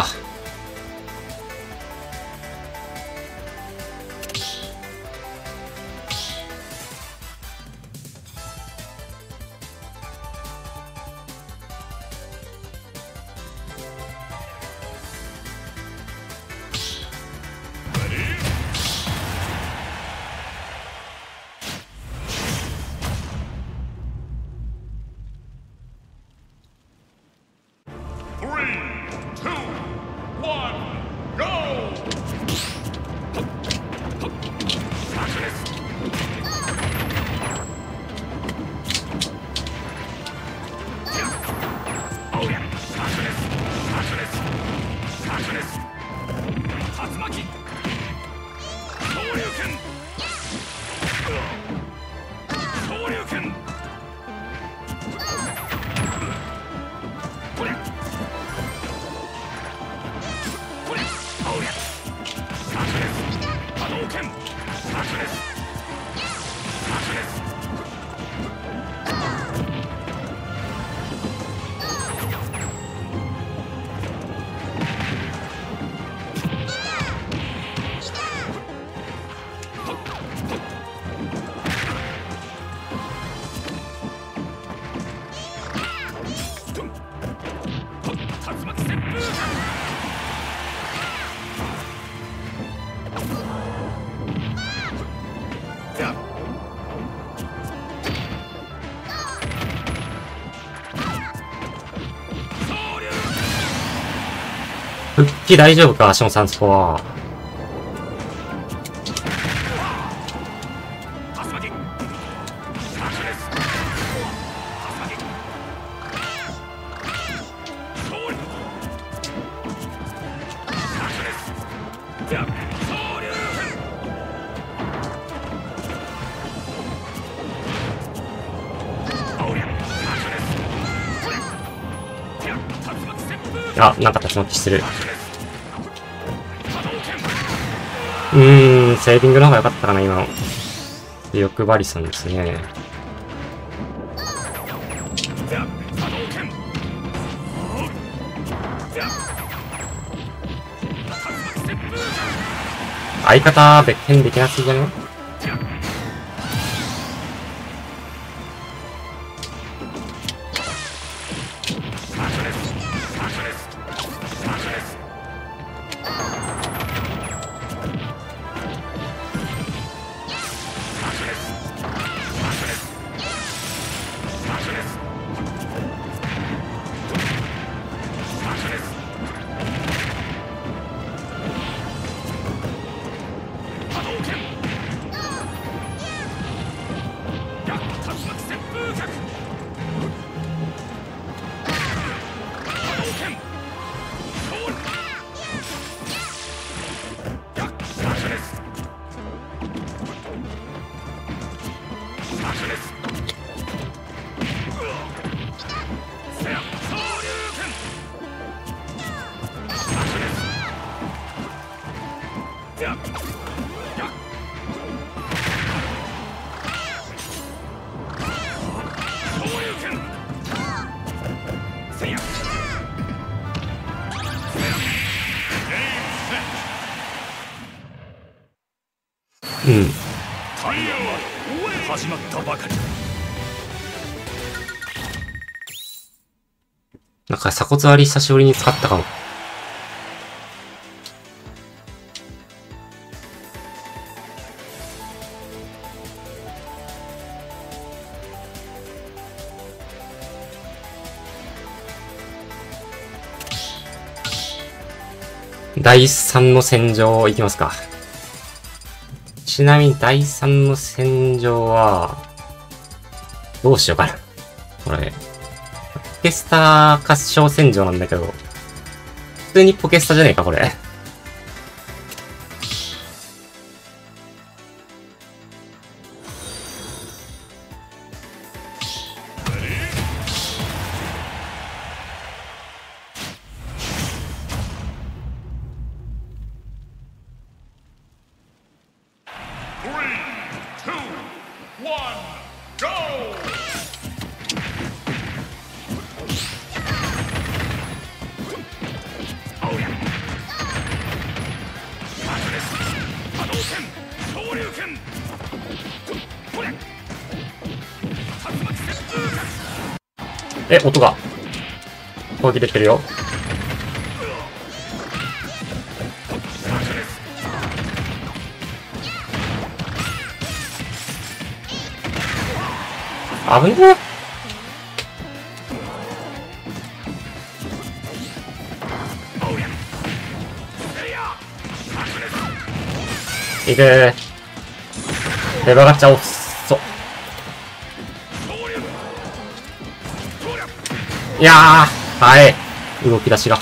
復帰大丈夫か、足野さん、そこは。 あ、なんか竜巻してる。セービングの方が良かったかな、今の。欲張りさんですね。相方、別件できなすぎじゃね？うん。 始まったばかり。 なんか鎖骨割り久しぶりに使ったかも。第3の戦場行きますか。ちなみに第3の戦場は、どうしようかな。これ、ポケスタ合唱戦場なんだけど、普通にポケスタじゃねえか、これ。音が攻撃できてるよ。危ねえ。いくー。レバーガチャオフ。いやー、はい。動き出しが。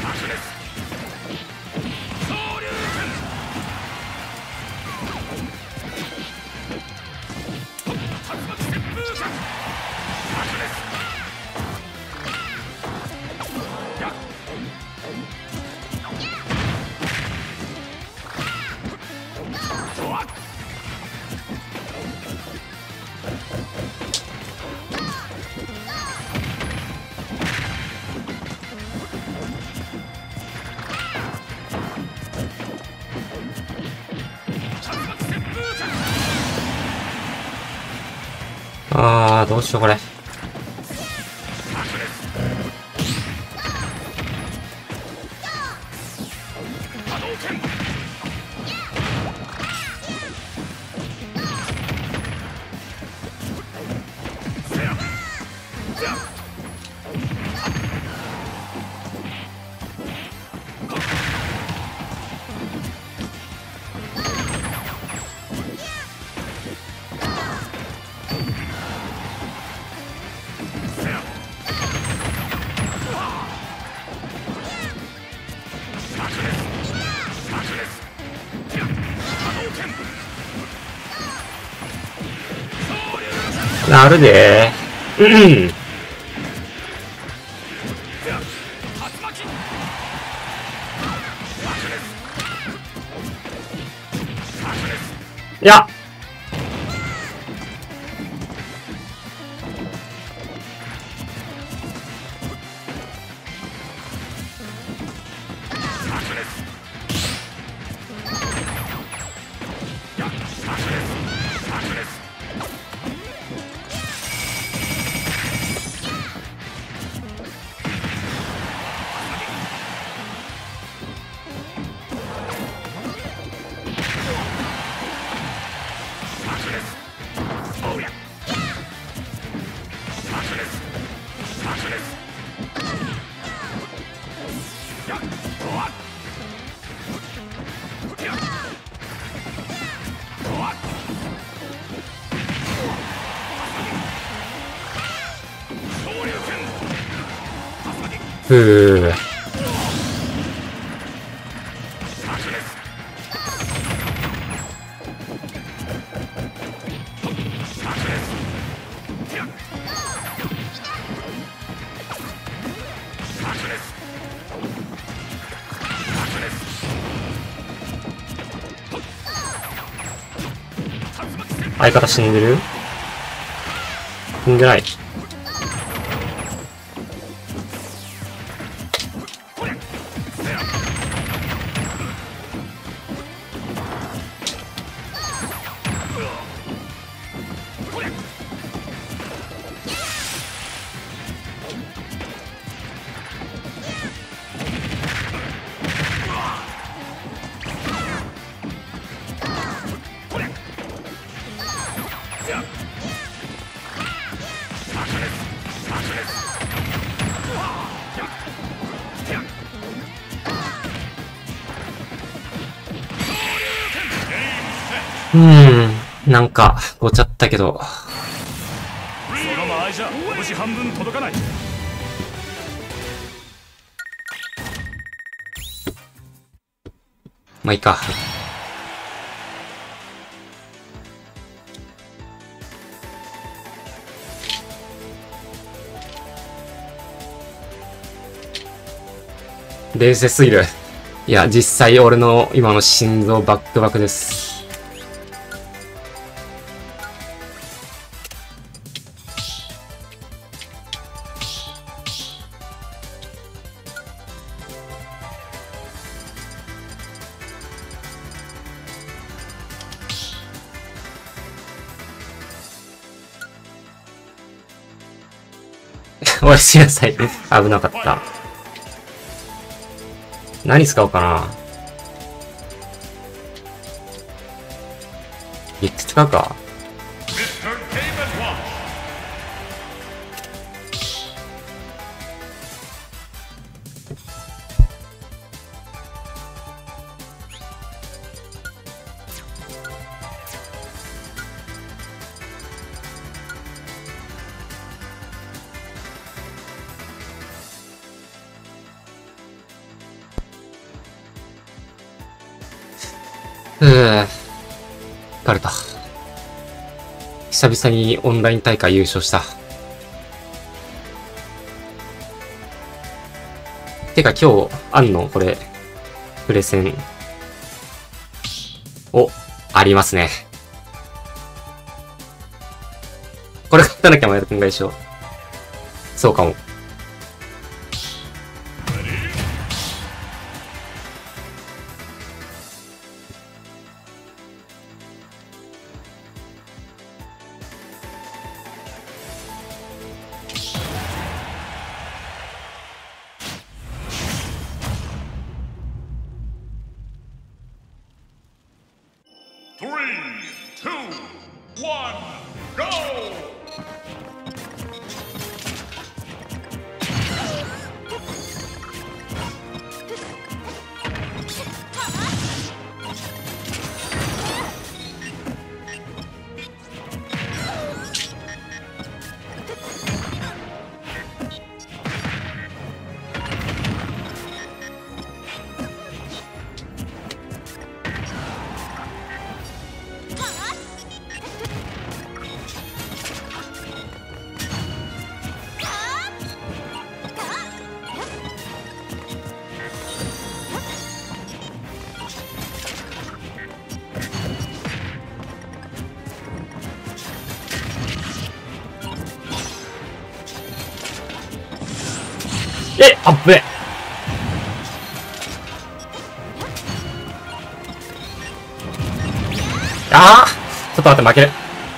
どうしようこれ。なるでー。 いやふう。相方死んでる？死んでない。なんか、ごちゃったけど。 その間合いじゃ拳半分届かない。 まあいいか。冷静すぎる。いや、実際俺の今の心臓バックバクです。おやすみなさい。危なかった。何使おうかな。リック使うか。疲れた。久々にオンライン大会優勝した。てか今日あんのこれ、プレセン。お、ありますね。これ買ったなきゃ前田くんが一緒。そうかも。 あっぶね。あー、ちょっと待って、負ける。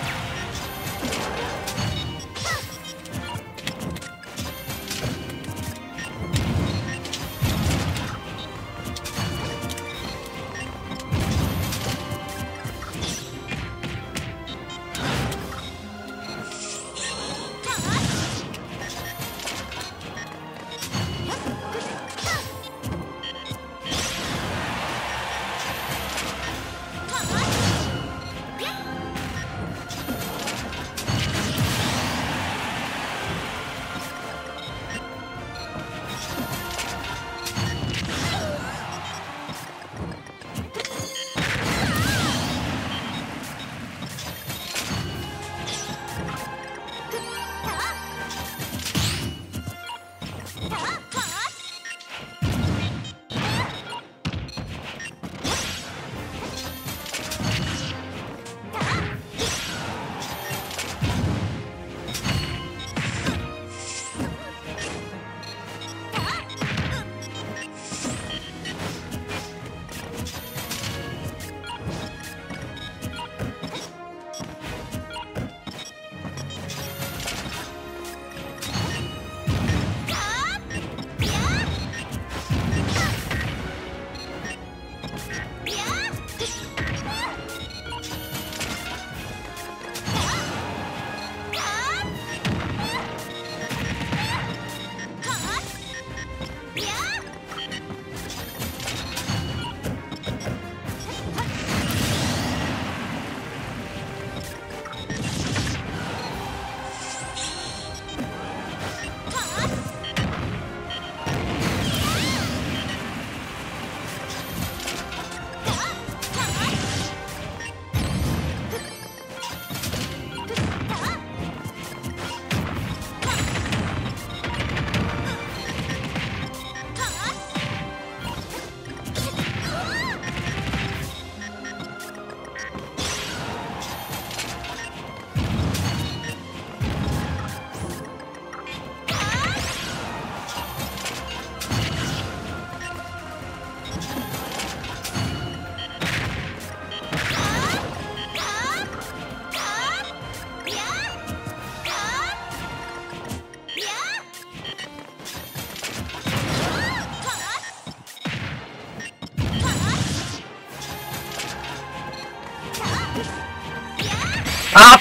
あっ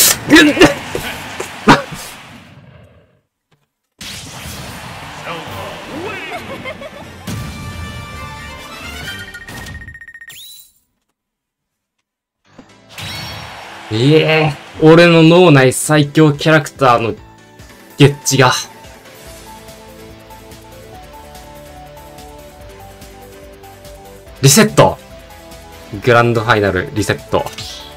いえ、俺の脳内最強キャラクターのゲッジが。リセット。グランドファイナルリセット。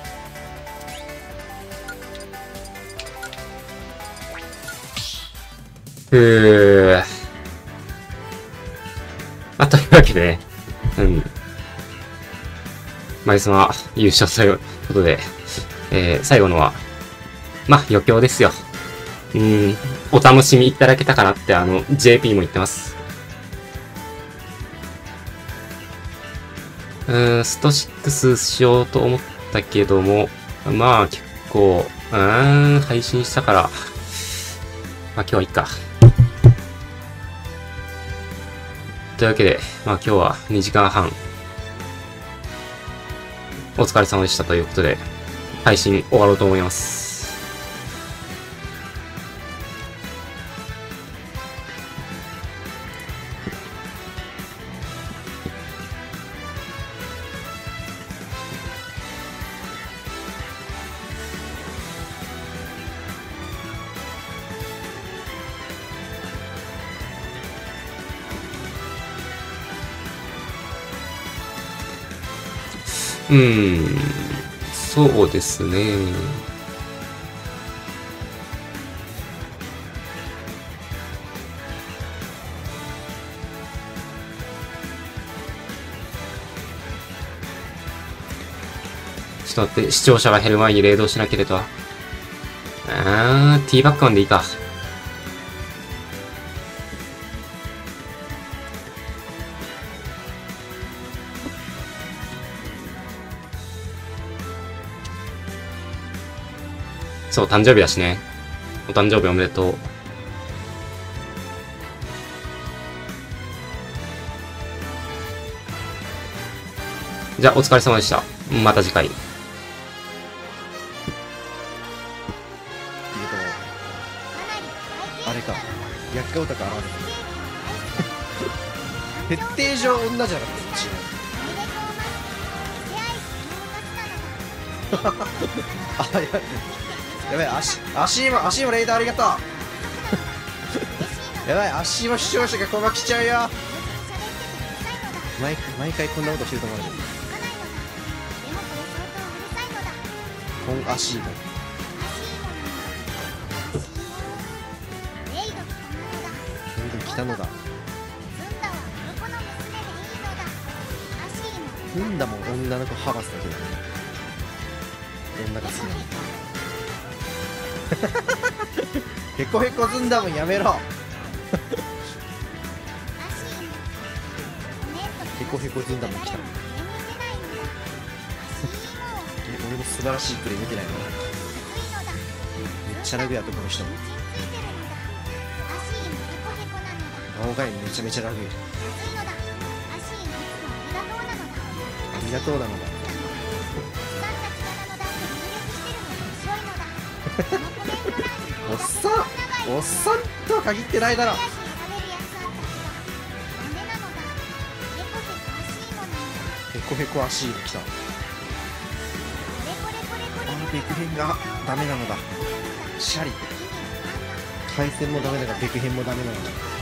というわけでね、マイスマ優勝ということで、最後のは、まあ、余興ですよ。お楽しみいただけたかなって、JP も言ってます。スト6しようと思ったけども、まあ、結構、配信したから、まあ、今日はいいか。というわけで、まあ今日は2時間半、お疲れ様でしたということで、配信終わろうと思います。そうですね。ちょっと待って、視聴者が減る前にレイドしなければ。ティーバックマンでいいか。 そう、誕生日だしね。お誕生日おめでとう。じゃあ、お疲れ様でした。また次回。 あれか、薬価オタク現れた。設定上女じゃなくて違う。あ、やばい、足もレーダーありがとう。やばい、足も視聴者が困惑しちゃうよ。毎回こんなことしてると思うけど。コンアシーモ。来たのだ。んだもん、女の子ハバスだけどね。女が好きなの。へこへこずんだもんやめろ。へこへこずんだもん来た。俺も素晴らしいプレイ見てないの。めっちゃラグやとこの人。青がめちゃめちゃラグ。ありがとうなのだ。おっさんとは限ってないだろ。へこへこ足来た。ベクヘンがダメなのだ。シャリ。回線もダメだがベクヘンもダメなのだ。